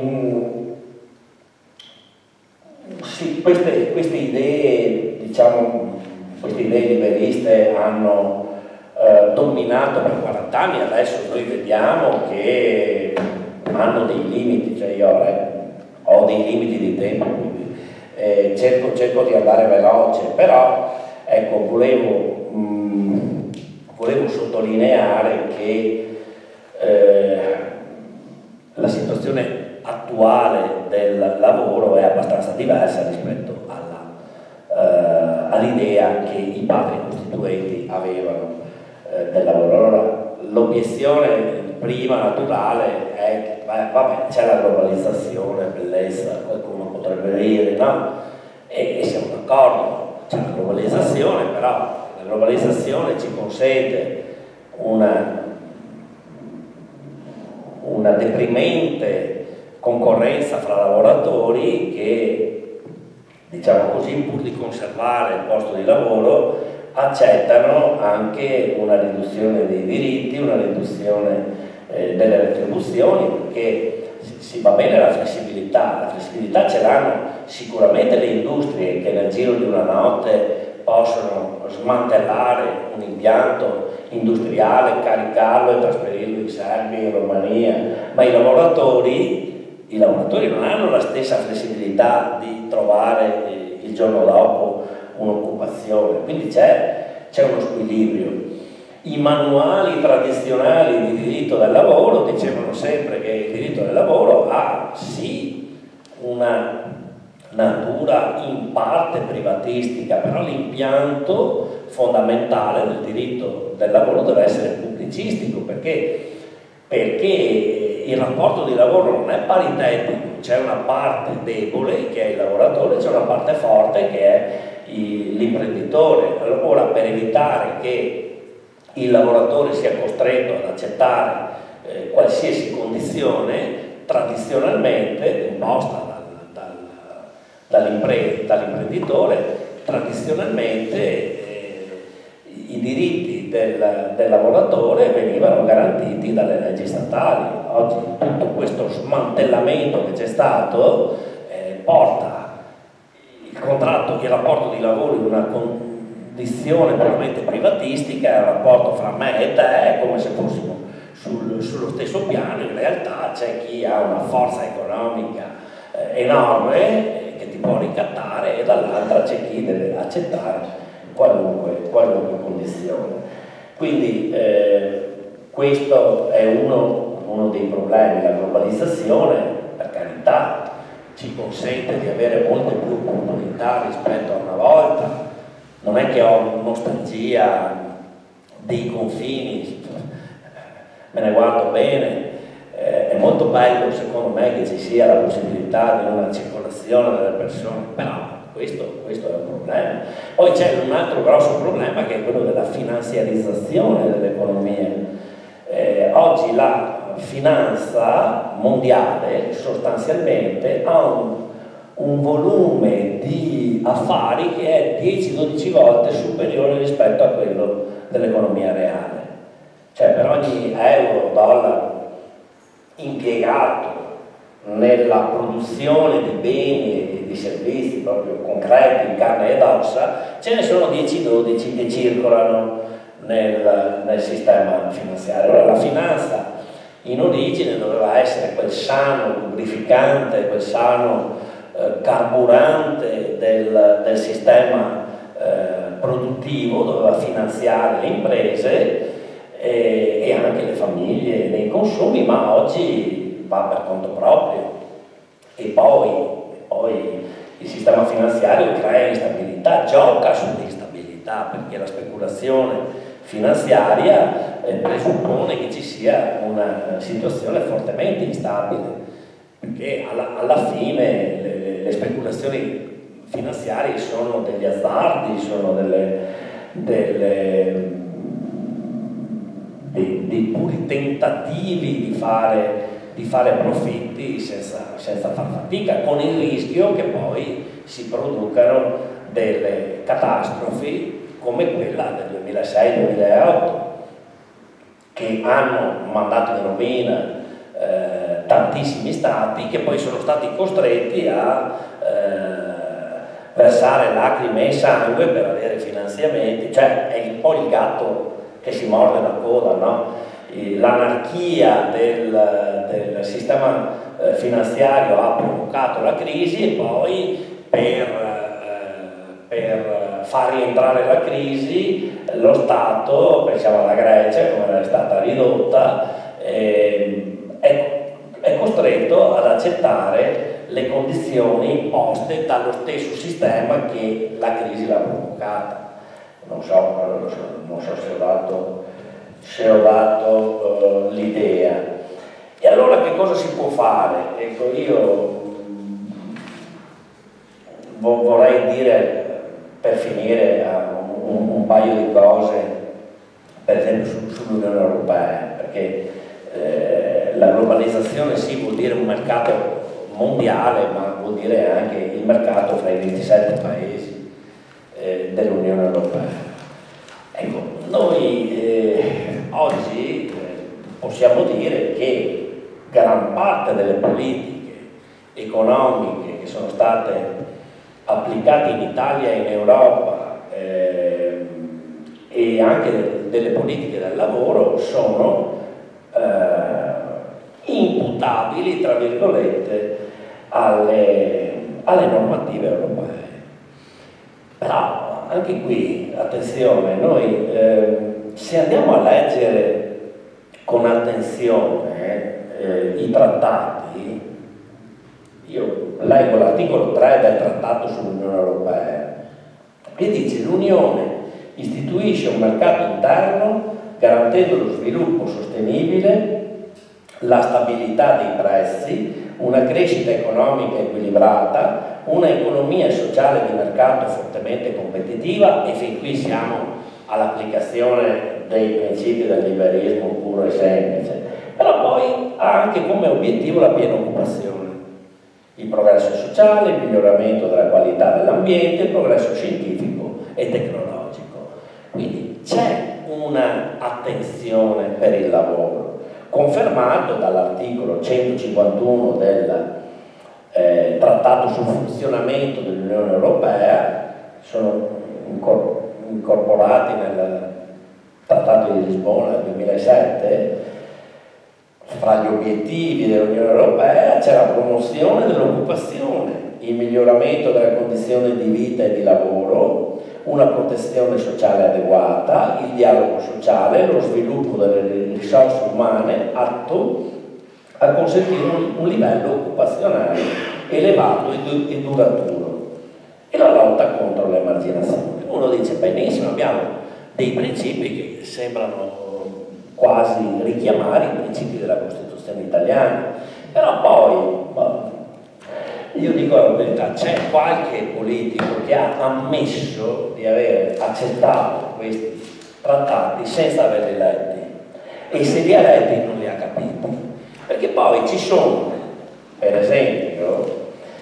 sì, queste idee, diciamo, queste idee liberiste hanno dominato per 40 anni, adesso noi vediamo che hanno dei limiti, cioè io ho dei limiti di tempo, quindi cerco di andare veloce, però ecco, volevo sottolineare che la situazione attuale del lavoro è abbastanza diversa rispetto all'idea che i padri costituenti avevano del lavoro. Allora, l'obiezione prima naturale è che vabbè, c'è la globalizzazione, bellezza, qualcuno potrebbe dire, no? E siamo d'accordo, c'è la globalizzazione, però la globalizzazione ci consente una deprimente concorrenza fra lavoratori che, diciamo così, pur di conservare il posto di lavoro, accettano anche una riduzione dei diritti, una riduzione delle retribuzioni, perché si va bene la flessibilità ce l'hanno sicuramente le industrie che nel giro di una notte possono smantellare un impianto industriale, caricarlo e trasferirlo in Serbia, in Romania, ma i lavoratori non hanno la stessa flessibilità di trovare il giorno dopo un'occupazione, quindi c'è uno squilibrio. I manuali tradizionali di diritto del lavoro dicevano sempre che il diritto del lavoro ha sì una natura in parte privatistica, però l'impianto fondamentale del diritto del lavoro deve essere pubblicistico, perché il rapporto di lavoro non è paritetico, c'è una parte debole che è il lavoratore, c'è una parte forte che è l'imprenditore. Allora, per evitare che il lavoratore sia costretto ad accettare qualsiasi condizione tradizionalmente imposta dall'imprenditore, tradizionalmente i diritti del lavoratore venivano garantiti dalle leggi statali. Oggi tutto questo smantellamento che c'è stato porta il rapporto di lavoro in una condizione puramente privatistica, è un rapporto fra me e te, come se fossimo sullo stesso piano. In realtà c'è chi ha una forza economica enorme che ti può ricattare, e dall'altra c'è chi deve accettare qualunque condizione. Quindi questo è uno dei problemi. La globalizzazione, per carità, ci consente di avere molte più opportunità rispetto a una volta. Non è che ho nostalgia dei confini, me ne guardo bene. È molto bello secondo me che ci sia la possibilità di una circolazione delle persone, però questo è un problema. Poi c'è un altro grosso problema, che è quello della finanziarizzazione dell'economia. Oggi la finanza mondiale sostanzialmente ha un volume di affari che è 10-12 volte superiore rispetto a quello dell'economia reale. Cioè, per ogni euro, dollaro impiegato nella produzione di beni e di servizi proprio concreti, in carne ed ossa, ce ne sono 10-12 che circolano nel sistema finanziario. Allora, la finanza in origine doveva essere quel sano lubrificante, quel sano carburante del sistema produttivo, doveva finanziare le imprese e anche le famiglie nei consumi, ma oggi va per conto proprio. E poi il sistema finanziario crea instabilità, gioca sull'instabilità, perché la speculazione finanziaria presuppone che ci sia una situazione fortemente instabile, perché alla fine le speculazioni finanziarie sono degli azzardi, sono dei puri tentativi di fare profitti senza far fatica, con il rischio che poi si producano delle catastrofi come quella del 2006-2008, che hanno mandato in rovina tantissimi stati, che poi sono stati costretti a versare lacrime e sangue per avere finanziamenti. Cioè è un po' il gatto che si morde la coda, no? L'anarchia del sistema finanziario ha provocato la crisi, e poi per far rientrare la crisi lo Stato, pensiamo alla Grecia come è stata ridotta, è costretto ad accettare le condizioni imposte dallo stesso sistema che la crisi l'ha provocata. Non so se ho dato l'idea. E allora che cosa si può fare? Ecco, io vorrei dire, per finire, un paio di cose, per esempio sull'Unione Europea, perché la globalizzazione sì vuol dire un mercato mondiale, ma vuol dire anche il mercato fra i 27 paesi dell'Unione Europea. Ecco, noi oggi possiamo dire che gran parte delle politiche economiche che sono state applicate in Italia e in Europa e anche delle politiche del lavoro sono imputabili, tra virgolette, alle normative europee. Però anche qui, attenzione, noi se andiamo a leggere con attenzione i trattati, io leggo l'articolo 3 del Trattato sull'Unione Europea, che dice: l'Unione istituisce un mercato interno garantendo lo sviluppo sostenibile, la stabilità dei prezzi, una crescita economica equilibrata, una economia sociale di mercato fortemente competitiva, e fin qui siamo all'applicazione dei principi del liberismo puro e semplice. Però poi ha anche come obiettivo la piena occupazione, il progresso sociale, il miglioramento della qualità dell'ambiente, il progresso scientifico e tecnologico. Quindi c'è una attenzione per il lavoro, confermato dall'articolo 151 del Trattato sul funzionamento dell'Unione Europea, sono incorporati nel Trattato di Lisbona del 2007. Fra gli obiettivi dell'Unione Europea c'è la promozione dell'occupazione, il miglioramento delle condizioni di vita e di lavoro, una protezione sociale adeguata, il dialogo sociale, lo sviluppo delle risorse umane atto a consentire un livello occupazionale elevato e duraturo, e la lotta contro l'emarginazione. Uno dice: benissimo, abbiamo dei principi che sembrano quasi richiamare i principi della Costituzione italiana, però poi io dico la verità, c'è qualche politico che ha ammesso di aver accettato questi trattati senza averli letti, e se li ha letti non li ha capiti, perché poi ci sono, per esempio,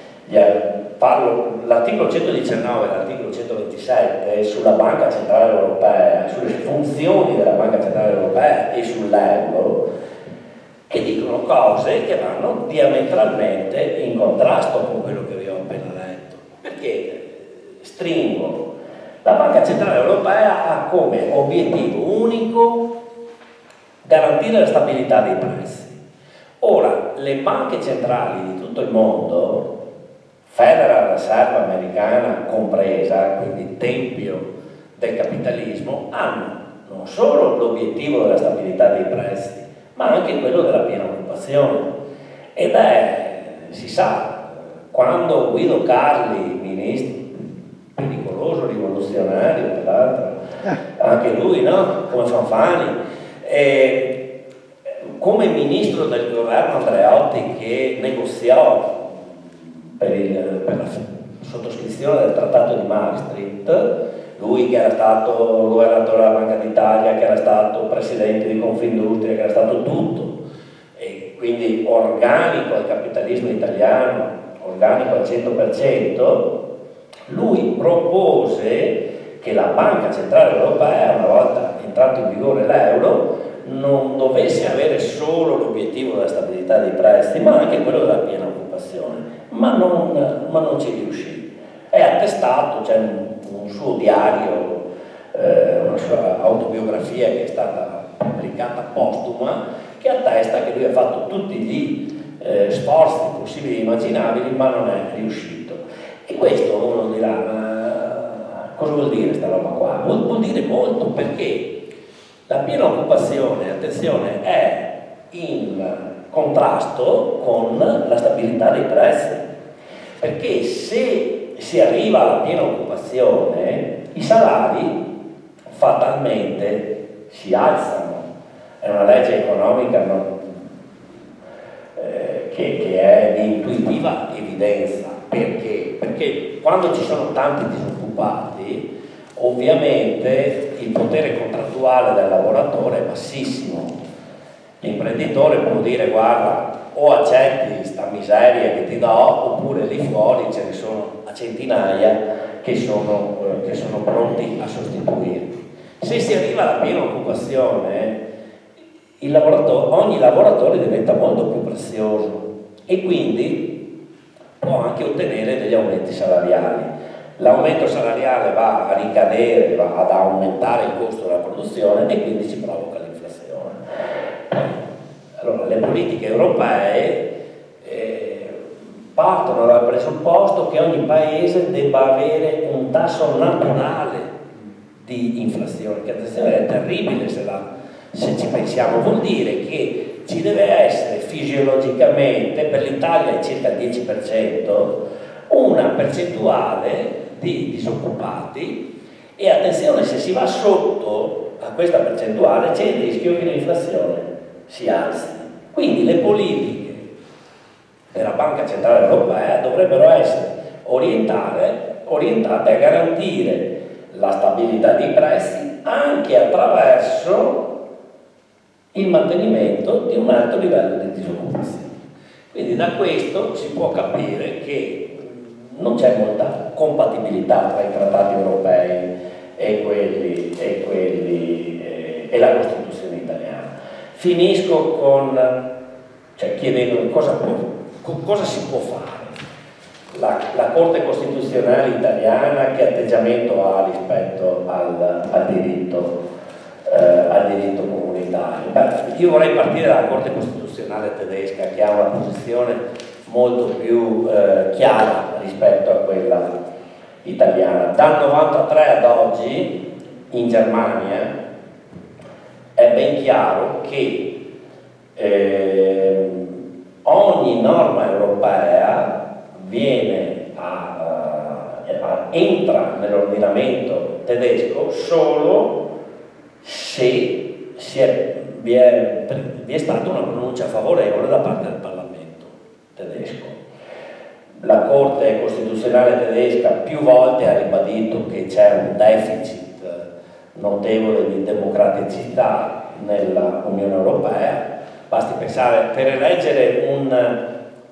l'articolo 119 e l'articolo 127 sulla Banca Centrale Europea, sulle funzioni della Banca Centrale Europea e sull'euro, che dicono cose che vanno diametralmente in contrasto con quello che vi ho appena letto, perché stringono. La Banca Centrale Europea ha come obiettivo unico garantire la stabilità dei prezzi. Ora, le banche centrali di tutto il mondo, Federal Reserve americana compresa, quindi tempio del capitalismo, hanno non solo l'obiettivo della stabilità dei prezzi, ma anche quello della piena occupazione. Ed si sa, quando Guido Carli, ministro pericoloso, rivoluzionario peraltro, anche lui, no? Come Fanfani, come ministro del governo Andreotti, che negoziò per la sottoscrizione del Trattato di Maastricht, lui che era stato governatore della Banca d'Italia, che era stato presidente di Confindustria, che era stato tutto, e quindi organico al capitalismo italiano, organico al 100%, lui propose che la Banca Centrale Europea, una volta entrato in vigore l'euro, non dovesse avere solo l'obiettivo della stabilità dei prezzi, ma anche quello della piena occupazione, ma non ci riuscì. È attestato, c'è un suo diario, una sua autobiografia che è stata pubblicata postuma, che attesta che lui ha fatto tutti gli sforzi possibili e immaginabili, ma non è riuscito. E questo uno dirà: ma cosa vuol dire questa roba qua? Vuol dire molto, perché la piena occupazione, attenzione, è in contrasto con la stabilità dei prezzi, perché se si arriva alla piena occupazione i salari fatalmente si alzano. È una legge economica che è di intuitiva evidenza. Perché? Perché quando ci sono tanti disoccupati, ovviamente il potere contrattuale del lavoratore è bassissimo. L'imprenditore può dire: guarda, o accetti sta miseria che ti do, oppure lì fuori ce ne sono a centinaia che sono pronti a sostituirti. Se si arriva alla piena occupazione, ogni lavoratore diventa molto più prezioso e quindi può anche ottenere degli aumenti salariali. L'aumento salariale va a ricadere, va ad aumentare il costo della produzione e quindi si provoca l'inflazione. Allora, le politiche europee partono dal presupposto che ogni paese debba avere un tasso naturale di inflazione, che attenzione è terribile se ci pensiamo, vuol dire che ci deve essere fisiologicamente, per l'Italia è circa il 10%, una percentuale di disoccupati, e attenzione, se si va sotto a questa percentuale c'è il rischio che l'inflazione si alzi. Quindi le politiche della Banca Centrale Europea dovrebbero essere orientate a garantire la stabilità dei prezzi anche attraverso il mantenimento di un alto livello di disoccupazione. Quindi da questo si può capire che non c'è molta compatibilità tra i trattati europei e la Costituzione italiana. Finisco chiedendo cosa si può fare. La Corte Costituzionale italiana che atteggiamento ha rispetto al diritto comunitario? Io vorrei partire dalla Corte Costituzionale tedesca, che ha una posizione molto più chiara rispetto a quella italiana. Dal 93 ad oggi in Germania è ben chiaro che ogni norma europea entra nell'ordinamento tedesco solo se vi è stata una pronuncia favorevole da parte del Parlamento tedesco. La Corte Costituzionale tedesca più volte ha ribadito che c'è un deficit notevole di democraticità nella Unione Europea. Basti pensare, per eleggere un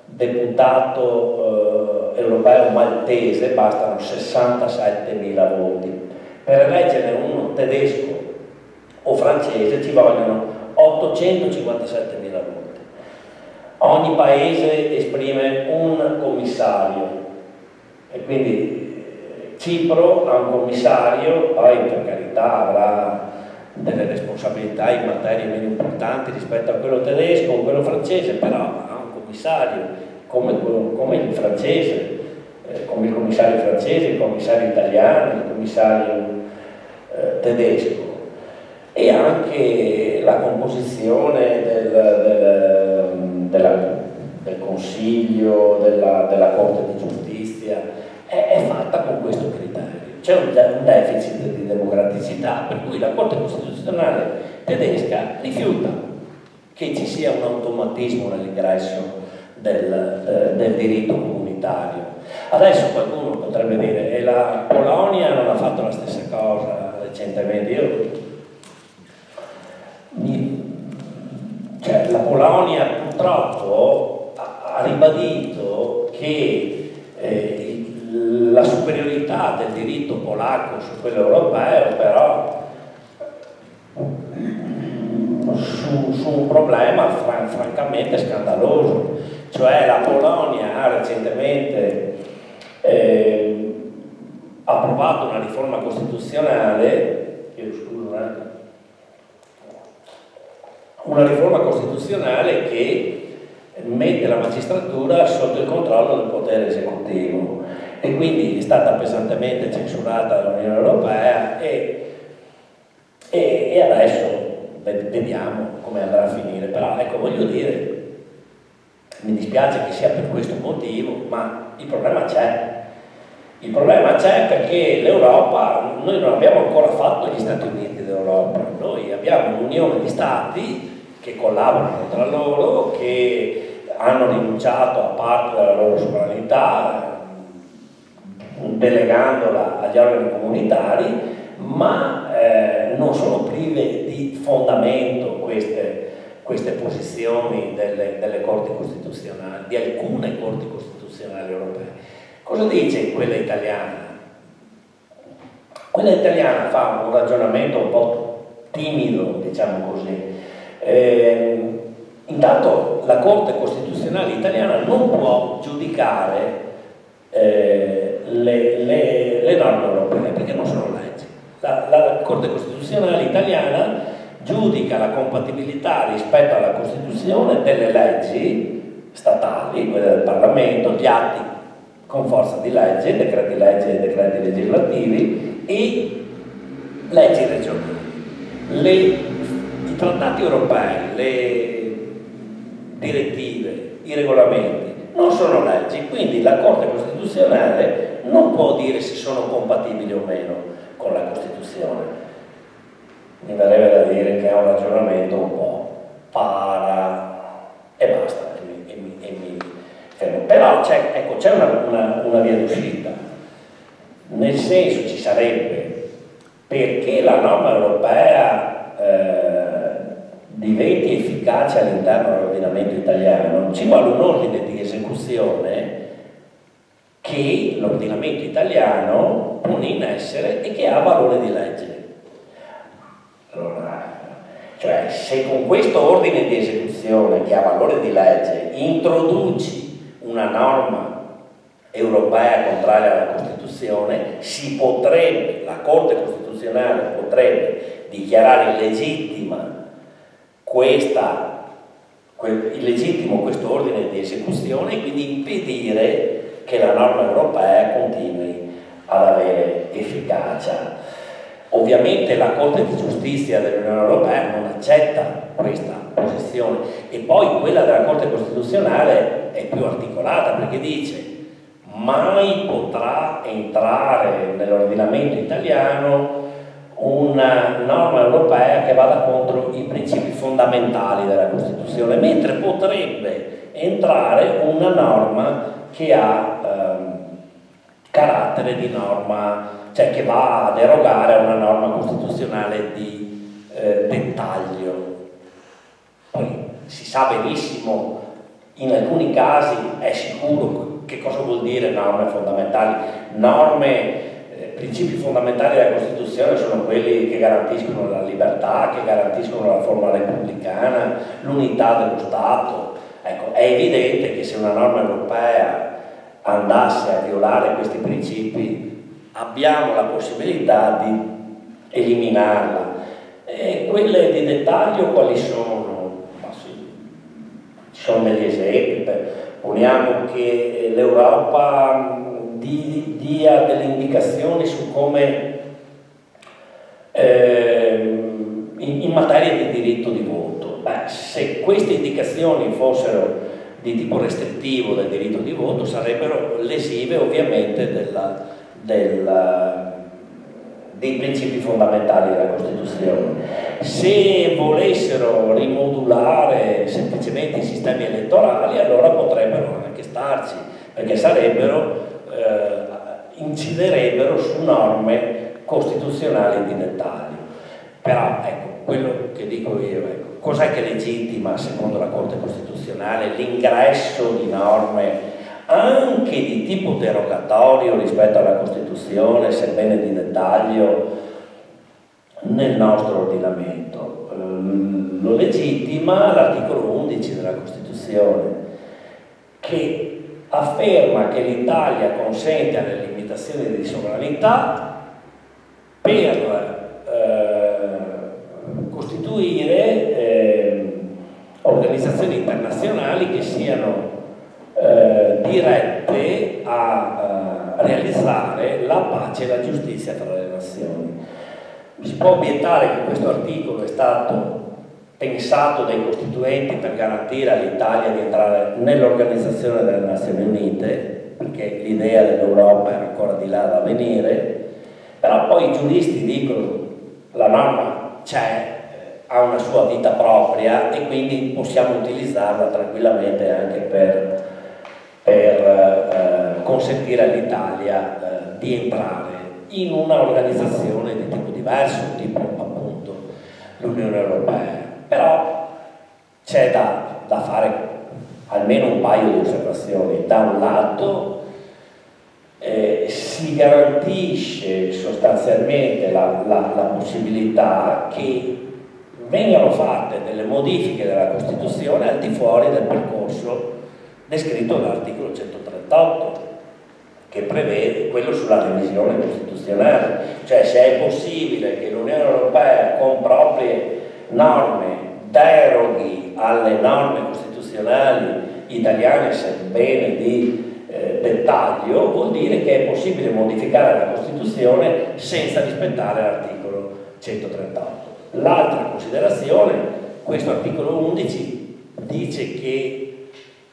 deputato europeo maltese bastano 67.000 voti, per eleggere uno tedesco o francese ci vogliono 857.000 voti. Ogni paese esprime un commissario e quindi Cipro ha un commissario, poi per carità avrà delle responsabilità in materie meno importanti rispetto a quello tedesco o quello francese, però ha un commissario come il francese, come il commissario francese, il commissario italiano, il commissario tedesco, e anche la composizione del Consiglio, della Corte di Giustizia è fatta con questo criterio. C'è un deficit di democraticità, per cui la Corte Costituzionale tedesca rifiuta che ci sia un automatismo nell'ingresso del diritto comunitario. Adesso qualcuno potrebbe dire e la Polonia non ha fatto la stessa cosa recentemente. La Polonia purtroppo ha ribadito che la superiorità del diritto polacco su quello europeo, però su un problema francamente scandaloso, cioè la Polonia ha recentemente approvato una riforma costituzionale, una riforma costituzionale che mette la magistratura sotto il controllo del potere esecutivo e quindi è stata pesantemente censurata dall'Unione Europea e adesso vediamo come andrà a finire. Però ecco, voglio dire, mi dispiace che sia per questo motivo, ma il problema c'è. Il problema c'è perché l'Europa, noi non abbiamo ancora fatto gli Stati Uniti d'Europa, noi abbiamo un'unione di stati che collaborano tra loro, che hanno rinunciato a parte della loro sovranità, delegandola agli organi comunitari, ma non sono prive di fondamento queste posizioni delle corti costituzionali, di alcune corti costituzionali europee. Cosa dice quella italiana? Quella italiana fa un ragionamento un po' timido, diciamo così. Intanto la Corte Costituzionale italiana non può giudicare le norme europee perché non sono leggi. La Corte Costituzionale italiana giudica la compatibilità rispetto alla Costituzione delle leggi statali, quelle del Parlamento, gli atti con forza di legge, decreti legge e decreti legislativi e leggi regionali. I trattati europei, le direttive, i regolamenti non sono leggi, quindi la Corte Costituzionale non può dire se sono compatibili o meno con la Costituzione. Mi verrebbe da dire che è un ragionamento un po' para e basta, e mi fermo. Però c'è una via d'uscita, nel senso ci sarebbe, perché la norma europea diventi efficace all'interno dell'ordinamento italiano, ci vuole un ordine di esecuzione che l'ordinamento italiano pone in essere e che ha valore di legge. Allora, cioè, se con questo ordine di esecuzione che ha valore di legge introduci una norma europea contraria alla Costituzione, la Corte Costituzionale potrebbe dichiarare illegittimo questo ordine di esecuzione e quindi impedire che la norma europea continui ad avere efficacia. Ovviamente la Corte di Giustizia dell'Unione Europea non accetta questa posizione e poi quella della Corte Costituzionale è più articolata perché dice mai potrà entrare nell'ordinamento italiano una norma europea che vada contro i principi fondamentali della Costituzione, mentre potrebbe entrare una norma che ha carattere di norma, cioè che va a derogare a una norma costituzionale di dettaglio. Poi si sa benissimo, in alcuni casi è sicuro che cosa vuol dire norme fondamentali. Principi fondamentali della Costituzione sono quelli che garantiscono la libertà, che garantiscono la forma repubblicana, l'unità dello Stato. Ecco, è evidente che se una norma europea andasse a violare questi principi abbiamo la possibilità di eliminarla. E quelle di dettaglio quali sono? Ma sì, ci sono degli esempi. Poniamo che l'Europa dia delle indicazioni su come in materia di diritto di voto. Se queste indicazioni fossero di tipo restrittivo del diritto di voto sarebbero lesive ovviamente dei principi fondamentali della Costituzione. Se volessero rimodulare semplicemente i sistemi elettorali allora potrebbero anche starci, perché inciderebbero su norme costituzionali di dettaglio. Però ecco, quello che dico io, cos'è che legittima secondo la Corte Costituzionale l'ingresso di norme anche di tipo derogatorio rispetto alla Costituzione, sebbene di dettaglio, nel nostro ordinamento? Lo legittima l'articolo 11 della Costituzione, che afferma che l'Italia consente alle limitazioni di sovranità per costituire organizzazioni internazionali che siano dirette a realizzare la pace e la giustizia tra le nazioni. Si può obiettare che questo articolo è stato pensato dai costituenti per garantire all'Italia di entrare nell'Organizzazione delle Nazioni Unite, perché l'idea dell'Europa era ancora di là da venire, però poi i giuristi dicono la norma c'è, ha una sua vita propria e quindi possiamo utilizzarla tranquillamente anche per consentire all'Italia di entrare in una organizzazione di tipo diverso, tipo appunto l'Unione Europea. Però c'è da fare almeno un paio di osservazioni. Da un lato si garantisce sostanzialmente la possibilità che vengano fatte delle modifiche della Costituzione al di fuori del percorso descritto dall'articolo 138, che prevede quello sulla revisione costituzionale, cioè se è possibile che l'Unione Europea con proprie norme deroghi alle norme costituzionali italiane, sebbene di dettaglio, vuol dire che è possibile modificare la Costituzione senza rispettare l'articolo 138. L'altra considerazione, questo articolo 11 dice che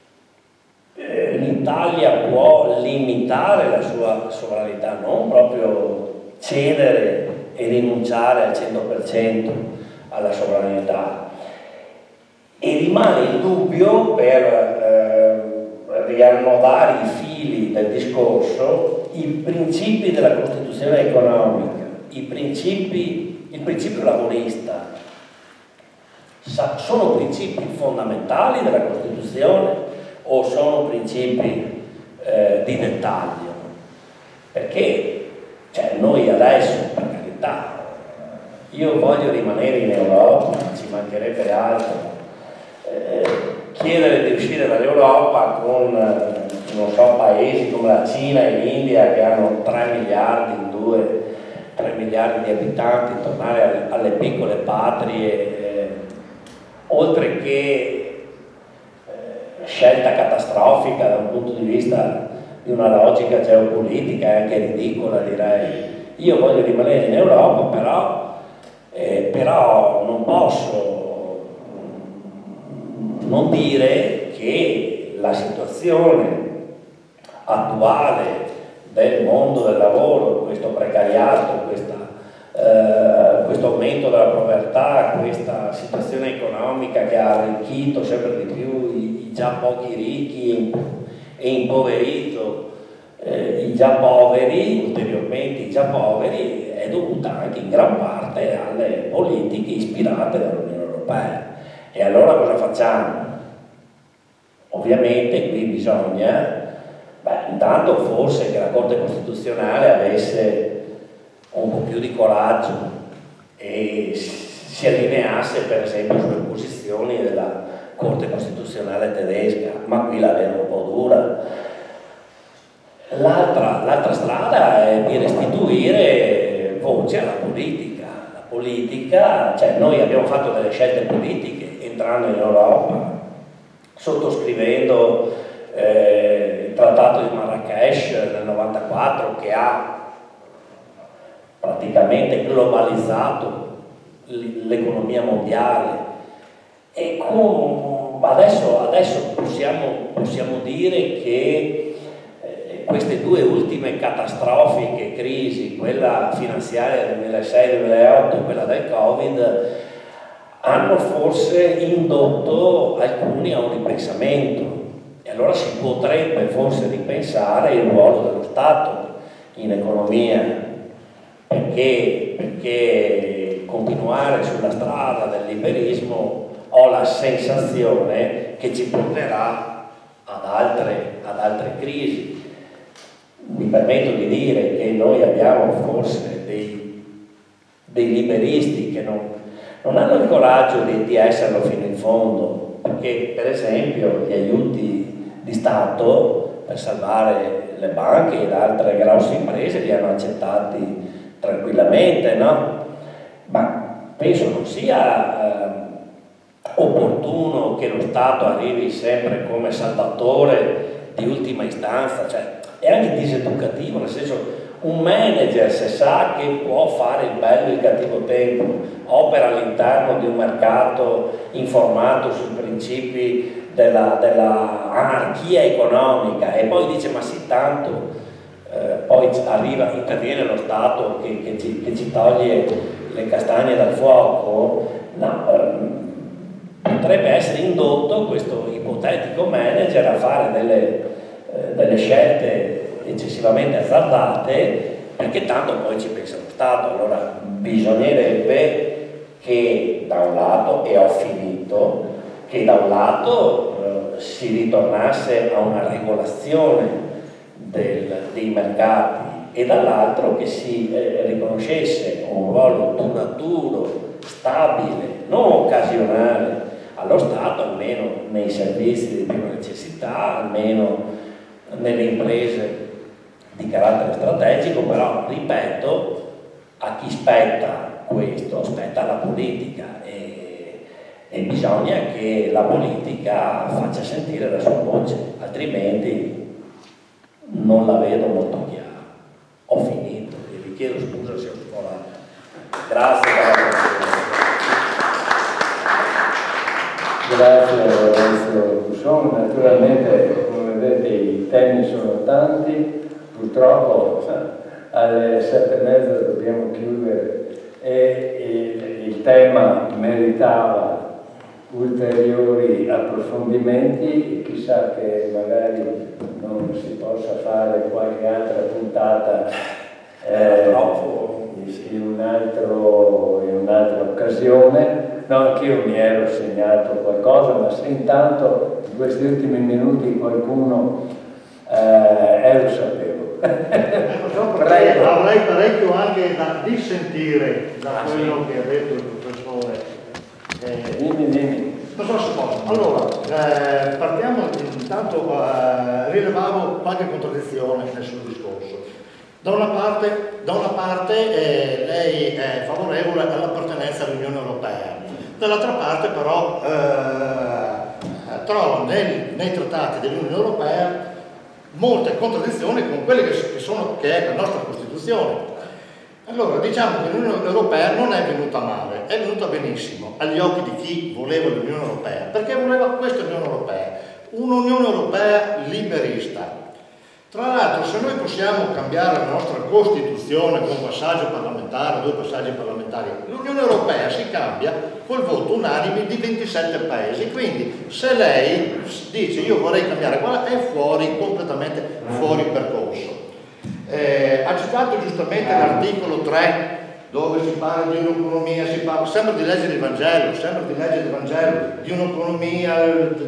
l'Italia può limitare la sua sovranità, non proprio cedere e rinunciare al 100% alla sovranità. E rimane il dubbio, per riannodare i fili del discorso, i principi della Costituzione economica, il principio lavorista, sono principi fondamentali della Costituzione o sono principi di dettaglio? Perché noi adesso, per carità, io voglio rimanere in Europa, ci mancherebbe altro. Chiedere di uscire dall'Europa con, non so, paesi come la Cina e l'India che hanno 3 miliardi di abitanti, tornare alle piccole patrie, oltre che scelta catastrofica da un punto di vista di una logica geopolitica, è anche ridicola, direi. Io voglio rimanere in Europa, però non posso non dire che la situazione attuale del mondo del lavoro, questo precariato, questo aumento della povertà, questa situazione economica che ha arricchito sempre di più i già pochi ricchi e impoverito i già poveri, ulteriormente i già poveri, è dovuta anche in gran parte alle politiche ispirate dall'Unione Europea. E allora cosa facciamo? Ovviamente qui bisogna, intanto forse che la Corte Costituzionale avesse un po' più di coraggio e si allineasse per esempio sulle posizioni della Corte Costituzionale tedesca, ma qui la vedo un po' dura. L'altra strada è di restituire voce alla politica. La politica, noi abbiamo fatto delle scelte politiche entrando in Europa, sottoscrivendo il Trattato di Marrakesh nel 1994, che ha praticamente globalizzato l'economia mondiale, e adesso possiamo dire che queste due ultime catastrofiche crisi, quella finanziaria del 2006-2008 e quella del Covid, hanno forse indotto alcuni a un ripensamento, e allora si potrebbe forse ripensare il ruolo dello Stato in economia, perché continuare sulla strada del liberismo ho la sensazione che ci porterà ad altre crisi. Mi permetto di dire che noi abbiamo forse dei liberisti che non hanno il coraggio di esserlo fino in fondo, perché per esempio gli aiuti di Stato per salvare le banche ed altre grosse imprese li hanno accettati tranquillamente, no? Ma penso non sia opportuno che lo Stato arrivi sempre come salvatore di ultima istanza, è anche diseducativo, nel senso, un manager, se sa che può fare il bello e il cattivo tempo, opera all'interno di un mercato informato sui principi della anarchia economica, e poi dice ma sì, tanto poi interviene lo Stato che ci toglie le castagne dal fuoco. No, potrebbe essere indotto questo ipotetico manager a fare delle scelte eccessivamente azzardate, perché tanto poi ci pensa lo Stato. Allora bisognerebbe che da un lato, e ho finito, che da un lato si ritornasse a una regolazione dei mercati e dall'altro che si riconoscesse un ruolo duraturo, stabile, non occasionale allo Stato, almeno nei servizi di prima necessità, almeno nelle imprese di carattere strategico, però ripeto, a chi spetta questo? Spetta alla politica e bisogna che la politica faccia sentire la sua voce, altrimenti non la vedo molto chiara. Ho finito e vi chiedo scusa se ho sforato. Grazie per la Grazie Lorenzo Busson. Naturalmente, come vedete, i temi sono tanti, purtroppo alle 7:30 dobbiamo chiudere e il tema meritava ulteriori approfondimenti, chissà che magari non si possa fare qualche altra puntata in un'altra occasione. No, anch'io mi ero segnato qualcosa, ma se intanto in questi ultimi minuti qualcuno lo sapevo. Prego. Avrei parecchio anche da dissentire da quello che ha detto il professore. Dimmi. Non so se posso. Allora, partiamo intanto, rilevavo qualche contraddizione nel suo discorso. Da una parte lei è favorevole all'appartenenza all'Unione Europea, dall'altra parte però trova nei trattati dell'Unione Europea molte contraddizioni con quelle che è la nostra Costituzione. Allora, diciamo che l'Unione Europea non è venuta male, è venuta benissimo agli occhi di chi voleva l'Unione Europea, perché voleva questa Unione Europea, un'Unione Europea liberista. Tra l'altro, se noi possiamo cambiare la nostra Costituzione con un passaggio parlamentare, 2 passaggi parlamentari, l'Unione Europea si cambia col voto unanime di 27 paesi, quindi se lei dice io vorrei cambiare quella, è completamente fuori percorso. Ha citato giustamente l'articolo 3 dove si parla di un'economia, sembra di leggere il Vangelo, di un'economia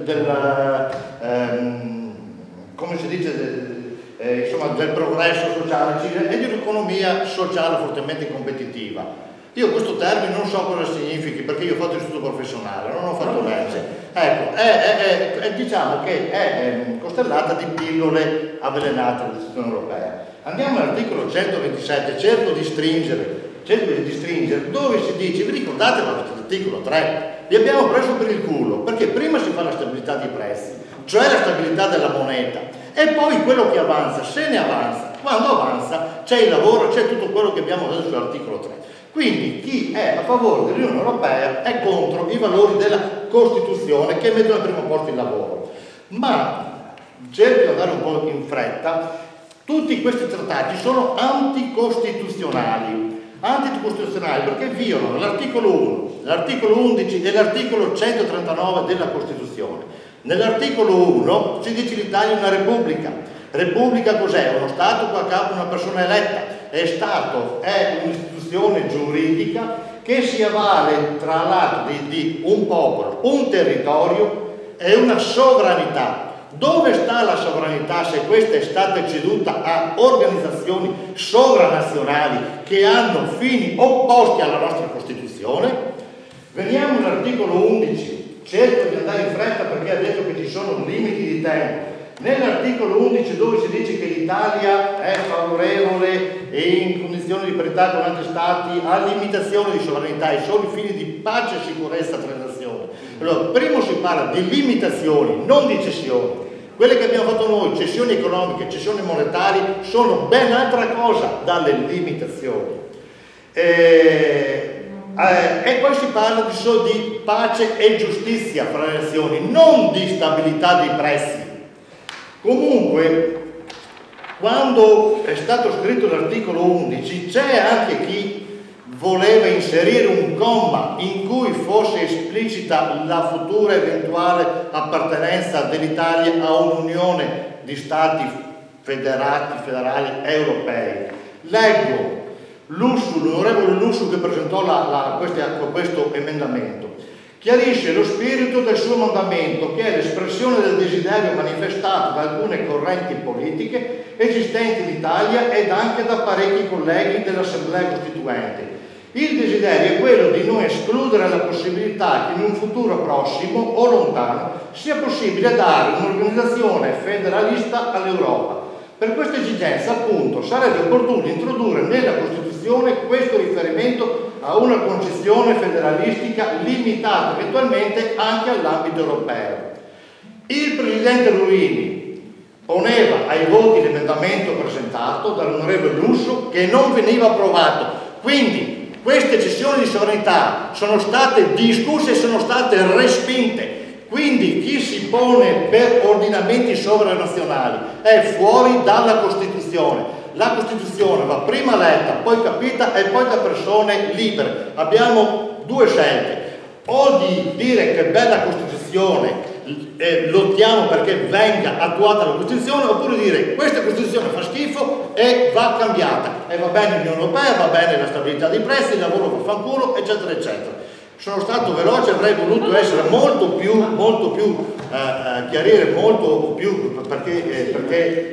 come si dice, insomma, del progresso sociale e di un'economia sociale fortemente competitiva. Io questo termine non so cosa significhi perché io ho fatto istituto professionale, non ho fatto legge. Ecco, diciamo che è costellata di pillole avvelenate dell'Istituzione Europea. Andiamo all'articolo 127, cerco di stringere dove si dice, vi ricordate l'articolo 3? Vi abbiamo preso per il culo, perché prima si fa la stabilità dei prezzi, cioè la stabilità della moneta, e poi quello che avanza, se ne avanza, quando avanza c'è il lavoro, c'è tutto quello che abbiamo detto sull'articolo 3. Quindi chi è a favore dell'Unione Europea è contro i valori della Costituzione che mettono al primo posto il lavoro. Ma cerco di andare un po' in fretta, tutti questi trattati sono anticostituzionali perché violano l'articolo 1, l'articolo 11 e l'articolo 139 della Costituzione. Nell'articolo 1 si dice l'Italia è una repubblica. Repubblica cos'è? Uno Stato con a capo una persona eletta. Stato è un'istituzione giuridica che si avvale tra l'altro di un popolo, un territorio e una sovranità. Dove sta la sovranità se questa è stata ceduta a organizzazioni sovranazionali che hanno fini opposti alla nostra Costituzione? Veniamo all'articolo 11, cerco di andare in fretta perché ha detto che ci sono limiti di tempo. Nell'articolo 11 dove si dice che l'Italia è favorevole e in condizioni di parità con altri stati a limitazione di sovranità ai soli fini di pace e sicurezza tra le nazioni. Allora, primo si parla di limitazioni, non di cessioni. Quelle che abbiamo fatto noi, cessioni economiche, cessioni monetarie, sono ben altra cosa dalle limitazioni. E poi si parla di pace e giustizia fra le nazioni, non di stabilità dei prezzi. Comunque, quando è stato scritto l'articolo 11, c'è anche chi voleva inserire un comma in cui fosse esplicita la futura eventuale appartenenza dell'Italia a un'unione di stati federali europei. Leggo l'onorevole Lussu che presentò questo emendamento. Chiarisce lo spirito del suo mandamento, che è l'espressione del desiderio manifestato da alcune correnti politiche esistenti in Italia ed anche da parecchi colleghi dell'Assemblea Costituente. Il desiderio è quello di non escludere la possibilità che in un futuro prossimo o lontano sia possibile dare un'organizzazione federalista all'Europa. Per questa esigenza, appunto, sarebbe opportuno introdurre nella Costituzione questo riferimento a una concezione federalistica limitata eventualmente anche all'ambito europeo. Il Presidente Ruini poneva ai voti l'emendamento presentato dall'onorevole Lussu che non veniva approvato. Quindi queste cessioni di sovranità sono state discusse e sono state respinte. Quindi chi si pone per ordinamenti sovranazionali è fuori dalla Costituzione. La Costituzione va prima letta, poi capita e poi da persone libere. Abbiamo due scelte: o di dire che bella Costituzione, lottiamo perché venga attuata la Costituzione, oppure dire questa Costituzione fa schifo e va cambiata, e va bene l'Unione Europea, va bene la stabilità dei prezzi, il lavoro va fanculo, eccetera eccetera. Sono stato veloce, avrei voluto essere molto più chiarire molto più perché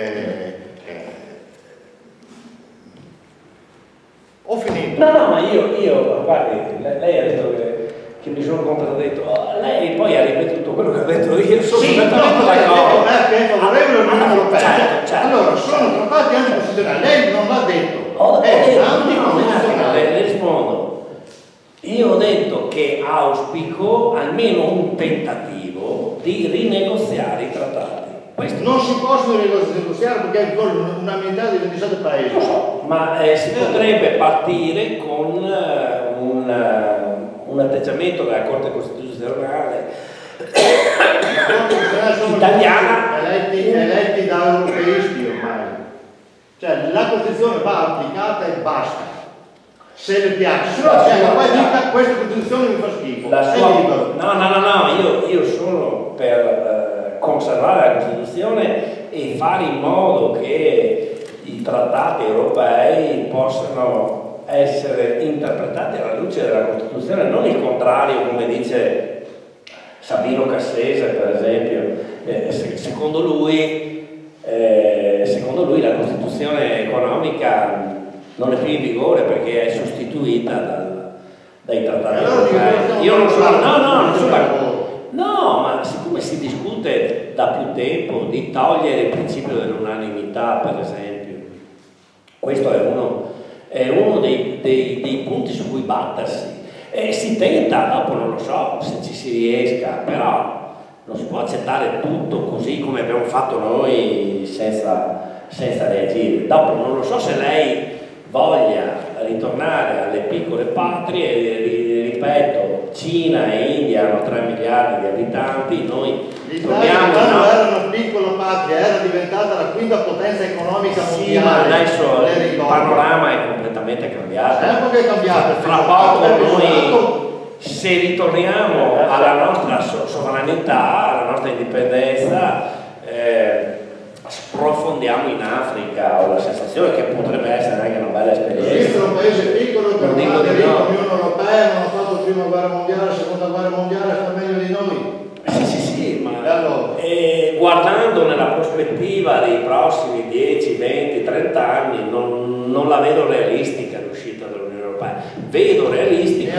ho finito. No, ma io guardi, lei ha detto che mi sono contraddetto, lei poi ha ripetuto quello che ho detto io, sono perfettamente d'accordo. Che è favorevole all'Unione Europea. Certo. Allora, sono trattati anticostituzionali, lei non l'ha detto, è anticostituzionale. Le rispondo. Io ho detto che auspico almeno un tentativo di rinegoziare i trattati. Questo non si possono negoziare perché è una metà di 27 paesi. Lo so, ma si potrebbe partire con un atteggiamento della Corte Costituzionale italiana eletti da europeisti ormai. Cioè la Costituzione va applicata e basta. Se le piace, poi dica questa Costituzione mi fa schifo. No, io sono per conservare la Costituzione e fare in modo che i trattati europei possano essere interpretati alla luce della Costituzione, non il contrario, come dice Sabino Cassese, per esempio. Secondo lui la Costituzione economica non è più in vigore perché è sostituita dai trattati europei. Io non sono d'accordo. No, ma siccome si discute da più tempo di togliere il principio dell'unanimità, per esempio, questo è uno dei punti su cui battersi. E si tenta, dopo non lo so se ci si riesca, però non si può accettare tutto così come abbiamo fatto noi senza reagire. Dopo non lo so se lei voglia ritornare alle piccole patrie, ripeto, Cina e India hanno 3 miliardi di abitanti, noi l'Italia quando era una piccola patria era diventata la quinta potenza economica mondiale. Sì, ma adesso il panorama è completamente cambiato. Certo che è cambiato. Fra poco noi, se ritorniamo alla nostra sovranità, alla nostra indipendenza, sprofondiamo in Africa. Ho la sensazione che potrebbe essere anche una bella esperienza. Esiste un paese piccolo che non dico di no. L'Unione Europea non ha fatto prima guerra mondiale, seconda guerra mondiale, sta meglio di noi. Sì, ma allora, guardando nella prospettiva dei prossimi 10, 20, 30 anni non la vedo realistica l'uscita dall'Unione Europea. Vedo realistico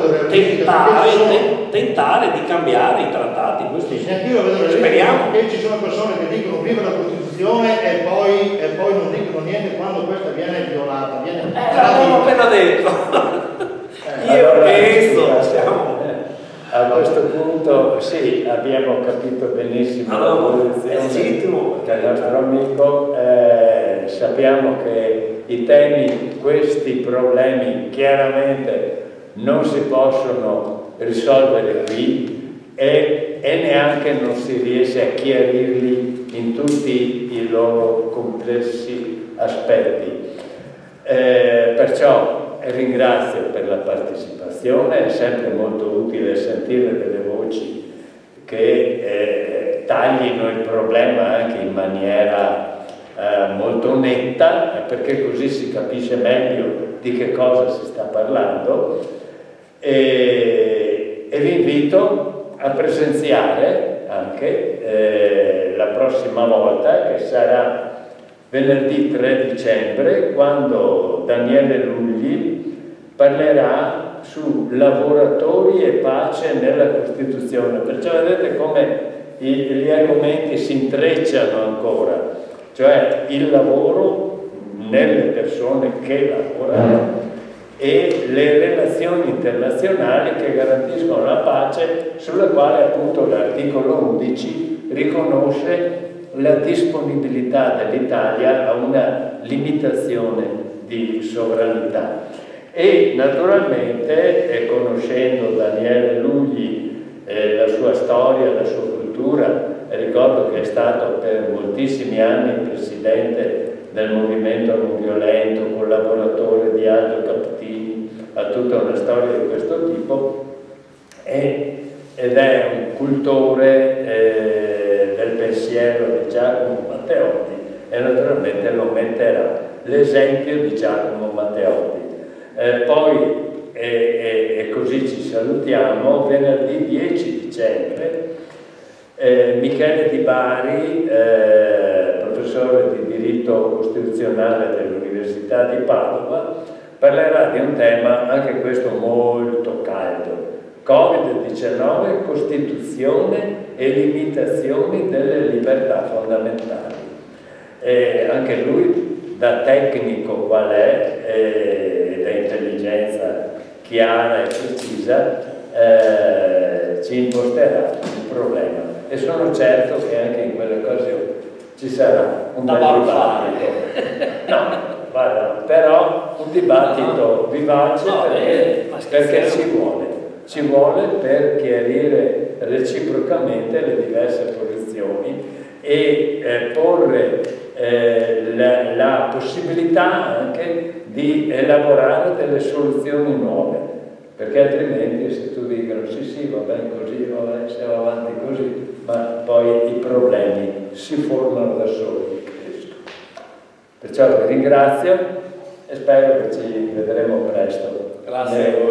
tentare di cambiare i trattati. Questo speriamo. Che ci sono persone che dicono viva la Costituzione e poi non dicono niente quando questa viene violata. L'abbiamo appena detto. Io penso siamo. A questo punto sì, abbiamo capito benissimo la posizione del nostro amico, sappiamo che i temi, questi problemi chiaramente non si possono risolvere qui e neanche non si riesce a chiarirli in tutti i loro complessi aspetti. Perciò ringrazio per la partecipazione, è sempre molto utile sentire delle voci che taglino il problema anche in maniera molto netta, perché così si capisce meglio di che cosa si sta parlando, e vi invito a presenziare anche la prossima volta, che sarà venerdì 3 dicembre, quando Daniele Lugli parlerà su lavoratori e pace nella Costituzione. Perciò vedete come gli argomenti si intrecciano ancora, cioè il lavoro nelle persone che lavorano e le relazioni internazionali che garantiscono la pace, sulla quale appunto l'articolo 11 riconosce la disponibilità dell'Italia a una limitazione di sovranità. E naturalmente, conoscendo Daniele Lugli, la sua storia, la sua cultura, ricordo che è stato per moltissimi anni presidente del movimento non violento, collaboratore di Aldo Captini, ha tutta una storia di questo tipo, ed è un cultore del pensiero di Giacomo Matteotti, e naturalmente lo metterà l'esempio di Giacomo Matteotti. Poi, e così ci salutiamo, venerdì 10 dicembre Michele Di Bari, professore di diritto costituzionale dell'Università di Padova, parlerà di un tema anche questo molto caldo: Covid-19, Costituzione e limitazioni delle libertà fondamentali. Anche lui, da tecnico qual è, e da intelligenza chiara e precisa, ci imposterà il problema. E sono certo che anche in quell'occasione ci sarà un bel dibattito. No, guarda, però un dibattito vivace, perché ci vuole per chiarire reciprocamente le diverse posizioni e porre la possibilità anche di elaborare delle soluzioni nuove, perché altrimenti se tu dicono sì va bene così, va bene, siamo avanti così, ma poi i problemi si formano da soli. Perciò vi ringrazio e spero che ci vedremo presto. Grazie.